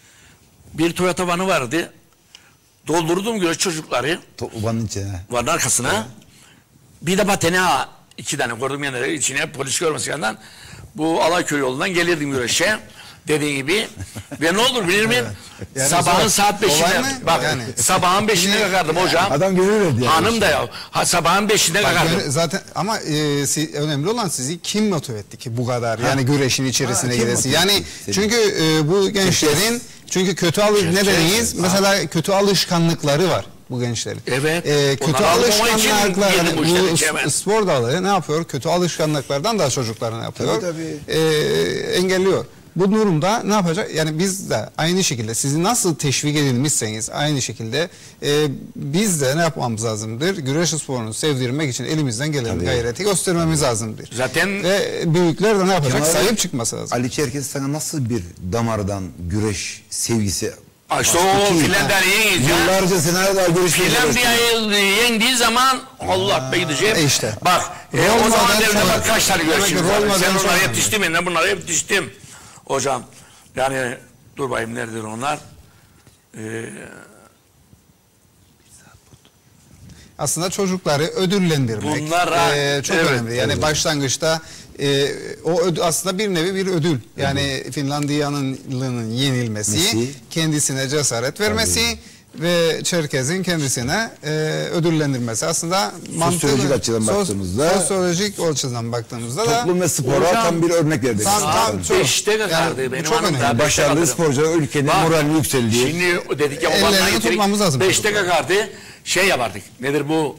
Bir Toyota vanı vardı. Doldurdum güreş çocukları Ubanın içine. vanın arkasına. Bir de batene ağa, iki tane koydum yanına içine polis görmesi yanından. Bu Alayköy yolundan gelirdim güreşe. Dediğin gibi. Ve ne olur bilir miyim? Yani sabahın zor. saat Kolay beşinde. mı? Bak Yani. sabahın beşinde kalkardım hocam. Adam gönül verdi yani. Hanım da ya. Ha, sabahın beşinde Bak, kalkardım. yani zaten ama e, si- önemli olan sizi kim motive etti ki bu kadar yani güreşin içerisine Ha, kim giresi. motive Yani etti seni? çünkü e, bu gençlerin çünkü kötü alış ne Gerçek. deneyiz? Mesela kötü alışkanlıkları var bu gençlerin. Evet. E, kötü Onları algılama için alışkanlıklar girdim yani bu işlerin bu içine ben. s- spor dalı ne yapıyor? Kötü alışkanlıklardan da çocukları ne yapıyor? Tabii, tabii. E, engelliyor. Bu durumda ne yapacak? Yani biz de aynı şekilde sizi nasıl teşvik edilmişseniz aynı şekilde e, biz de ne yapmamız lazımdır? Güreş sporunu sevdirmek için elimizden gelen Tabii. gayreti göstermemiz lazımdır. Zaten Ve büyükler de ne yapacak? Kemal Sahip Bey, çıkması lazım. Ali Çerkez sana nasıl bir damardan güreş sevgisi Aa, işte o bastı ki? Finlandiya'yı yiyince Yıllarca senaryolar güreş Finlandiya'yı yendiği zaman Allah be gideceğim. E işte. Bak e, Rol o zaman model devre çok- bak kaç tane Demek ki güreşçimiz rol var. model Sen çok onlara önemli. yetiştim ben de bunlara yetiştim. Hocam yani dur bakayım neredir onlar? Ee, Aslında çocukları ödüllendirmek Bunlara- e, çok evet, önemli. Yani evet. başlangıçta e, o ödül, aslında bir nevi bir ödül. Yani Finlandiya'nın yenilmesi, Mesi. kendisine cesaret vermesi ve Çerkez'in kendisine e, ödüllendirmesi. Aslında Sosyolojik açıdan sos- baktığımızda- sosyolojik açıdan baktığımızda da Toplum ve spora Hocam, tam bir örnek verdik. tam- tam Zaten. çok- beşte kadardı yani bu benim çok hanım önemli. da beşte Başarılı kalırdı. sporcular ülkenin Bak, moralini yükseldiği. Şimdi dedik ya Ellerini babandan getirik. tutmamız lazım. Beşte kakardı. Şey yapardık. Nedir bu?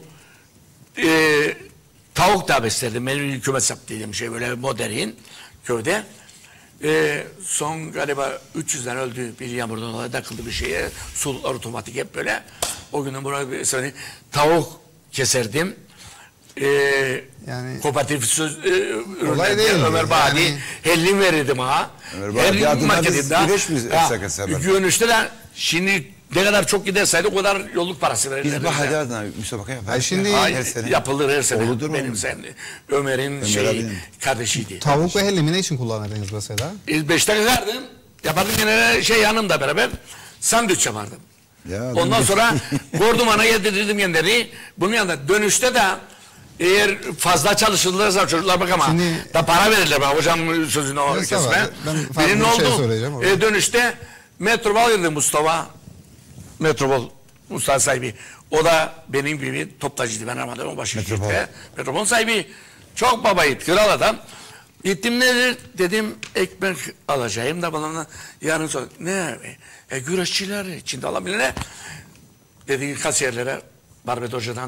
Ee, tavuk da beslerdim. Benim kümes yaptıydım şey böyle modern köyde. Ee, son galiba üç yüzden öldü bir yağmurdan dolayı takıldı bir şeye. Suluklar otomatik hep böyle. O günün buraya bir sene tavuk keserdim. Ee, Yani- kooperatif söz, e, ürünlerden değil mi? Ömer Badi Yani- hellim verirdim ha. Ömer Badi adına biz güreş mi yapsak hesaba? Dönüşte de şimdi ne kadar çok giderseydi o kadar yolluk parası verirler. Biz Bahadi adına müsabaka yaparız. Ay şimdi- Hayır, her sene. yapılır her sene. Olur mu? Benim sen Ömer'in şey abinin. kardeşiydi. tavuk ve hellimi ne için kullanırdınız mesela? E, Beşte kakardım. Yapardım yine şey yanımda beraber sandviç yapardım. Ya, Ondan ben- sonra gordumana yedirdim kendileri. Bunun yanında dönüşte de eğer fazla çalışırlarsa çocuklar bak ama Şimdi- da para verirler bana hocam sözünü o Neyse kesme. abi, ben farklı Birinin bir şey oldu. söyleyeceğim orada. E, dönüşte Metropol girdi Mustafa. Metropol Mustafa sahibi. O da benim gibi toptacıydı. Ben Ramazan'ın başı Metropol. şirkette. Metropol sahibi. Çok babaydı. Kral adam. Gittim nedir? Dedim ekmek alacağım da bana yarın sonra ne? E, güreşçiler içinde alabilir. Dedi kasiyerlere Barbet Hoca'dan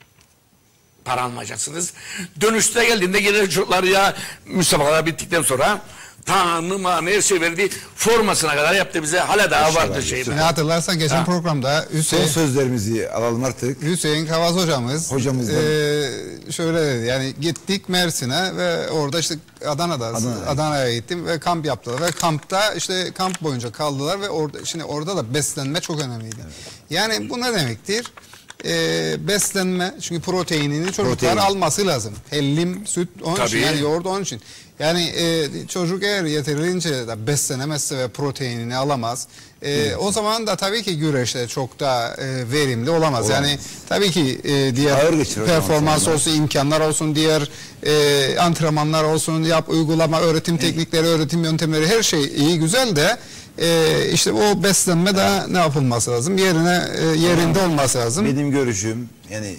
para almayacaksınız. Dönüşte geldiğinde gene çocuklar ya müsabakalar bittikten sonra tanıma neyse verdi formasına kadar yaptı bize. Hala daha vardı şey. Şimdi hatırlarsan geçen Ha. programda Son Hüseyin sözlerimizi alalım artık. Hüseyin Kavaz hocamız Hocamızdan. eee, şöyle dedi, yani gittik Mersin'e ve orada işte Adana'da Adana. Adana'ya gittim ve kamp yaptılar ve kampta işte kamp boyunca kaldılar ve orada şimdi orada da beslenme çok önemliydi. Yani bu ne demektir? Eee, beslenme çünkü proteinini çocuklar Protein. alması lazım. Hellim, süt onun için Tabii. yani yoğurt onun için. Yani e, çocuk eğer yeterince de beslenemezse ve proteinini alamaz. e, o zaman da tabii ki güreşte çok da e, verimli olamaz. Olamaz. Yani tabii ki e, diğer Ağır geçirir o zaman performans sonra. olsun, imkanlar olsun, diğer e, antrenmanlar olsun, yap uygulama, öğretim teknikleri, öğretim yöntemleri her şey iyi güzel de e, işte o beslenme de ne yapılması lazım? Yerine e, yerinde olması lazım. Benim görüşüm yani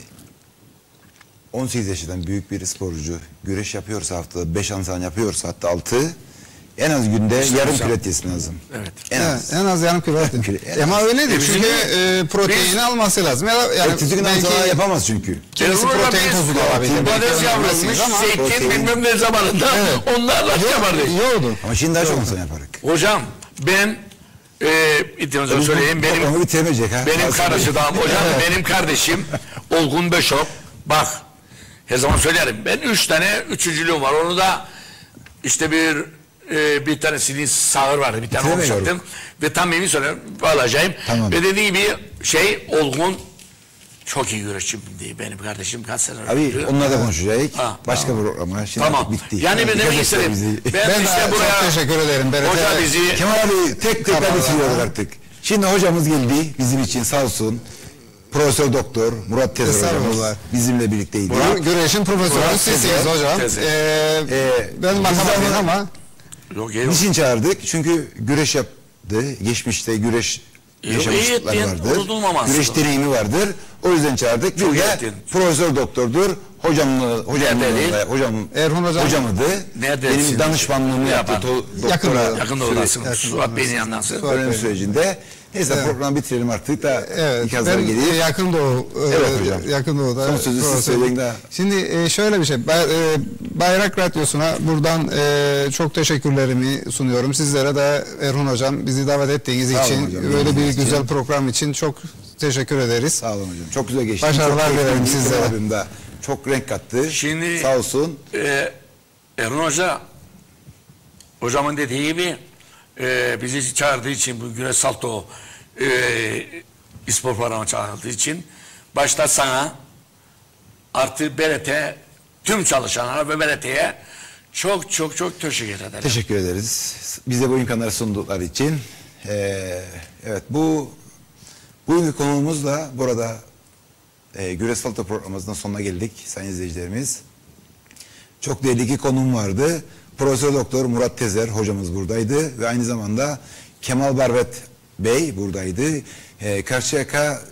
on sekiz yaşından büyük bir sporcu güreş yapıyorsa haftada beş antrenman yapıyorsa hatta altı en az günde yarım kilo et yesin lazım. Evet. En Evet, az. en az yarım kilo. Yarım kilo, en Ama az. öyledir E, çünkü bizim- e, proteini biz- alması lazım. Ya, da- yani Ertesi gün antrenman belki yapamaz çünkü. kimisi Erol protein Rabbimiz tozu da alabilir. Kumpades belki yavrulmuş, önemlisiniz ama zeytin protein- bilmem ne zamanında onlarla yapardık. yoğurdu. Ama şimdi daha çok antrenman yaparız. Hocam ben e, iddianıza söyleyeyim benim Programı bitiremeyecek ha. benim Nasıl? kardeşim hocam benim kardeşim Olgun Beşop bak her zaman söylerim ben üç tane üçüncülüğüm var onu da işte bir e, bir tanesinin sağır vardı bir tane Bitiremiyorum. olmuşaktım ve tam emin söylüyorum alacağım Tamam. ve dediği gibi şey Olgun çok iyi güreşçimdi benim kardeşim kaç sene Abi öldü. onunla da konuşacağız. Ha, Başka tamam. programa. Şimdi Tamam. artık bitti. Yani ben Dikkat demek et istedim. bizi. Ben, Ben işte de buraya çok teşekkür ederim. B R T. hoca bizi Kemal abi tek tek Tamam, bitiriyoruz tamam. artık. Şimdi hocamız geldi bizim için sağ olsun. Profesör Doktor Murat Tezer Estağfurullah. hocamız bizimle birlikteydi. Gü- Güreşin profesörü Murat sizsiniz Tezer, hocam. Tezer. Ee, Ee, ben matematiğim biz ama yok yok. Niçin çağırdık? Çünkü güreş yaptı. Geçmişte güreş Yok, yaşamışlıkları iyi ettin, vardır. unutulmaması Güreş da. deneyimi vardır. O yüzden çağırdık. Çok Bir iyi de ettin. Profesör Doktordur. Hocamla, hocamla, Neredeydi? hocam, Erhun hocam. hocamadı. Neredesiniz? Benim danışmanlığımı yaptı. Yapar. to- Yakında. doktora Yakında süre- olasın. Suat Bey'in yandansın. öğrenim sürecinde Neyse Evet. programı bitirelim artık da Evet, ikazlar ben geliyor. yakın doğu, e, Evet hocam. yakın doğuda. Son sözü siz profesör- söyleyin de. Şimdi e, şöyle bir şey, Bay- e, Bayrak Radyosu'na buradan e, çok teşekkürlerimi sunuyorum. Sizlere de Erhun Hocam bizi davet ettiğiniz Sağ olun için, hocam, böyle bir bildiğiniz için. güzel program için çok teşekkür ederiz. Sağ olun hocam. Çok güzel geçti. Başarılar Çok dilerim keyifli bir sizlere. programda. Çok renk kattı. Şimdi- Sağ olsun. Ee, Erhan Hoca, hocamın dediği gibi e, bizi çağırdığı için bu Güneş Salto e, spor programı çağırdığı için başta sana artı B R T tüm çalışanlara ve B R T'ye çok çok çok teşekkür ederim. Teşekkür ederiz. Bize bu imkanları sundukları için. Ee, evet bu bugünkü konuğumuzla burada e, Güreş Salto programımızın sonuna geldik sayın izleyicilerimiz. Çok değerli iki konuğum vardı. Profesör Doktor Murat Tezer hocamız buradaydı ve aynı zamanda Kemal Barbet Bey buradaydı. Ee, Karşıyaka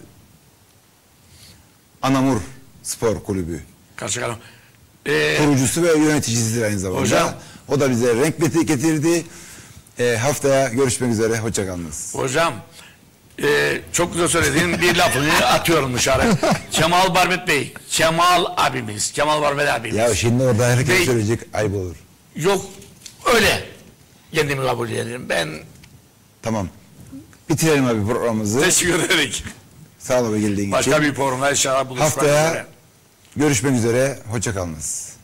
Anamur Spor Kulübü Karşıyaka. Ee, kurucusu ve yöneticisidir aynı zamanda. Hocam. O da bize renk beti- getirdi. Ee, haftaya görüşmek üzere. Hoşçakalınız. Hocam e, çok güzel söylediğin bir lafını atıyorum dışarı. Kemal Barbet Bey, Kemal abimiz, Kemal Barbet abimiz. Ya şimdi orada herkes Bey- söyleyecek ayıp olur. Yok öyle. Kendimi kabul ederim. Ben Tamam. Bitirelim abi programımızı. teşekkür ederim. Sağ ol abi geldiğin Başka için. bir programda inşallah buluşmak Haftaya üzere. görüşmek üzere. Hoşçakalınız.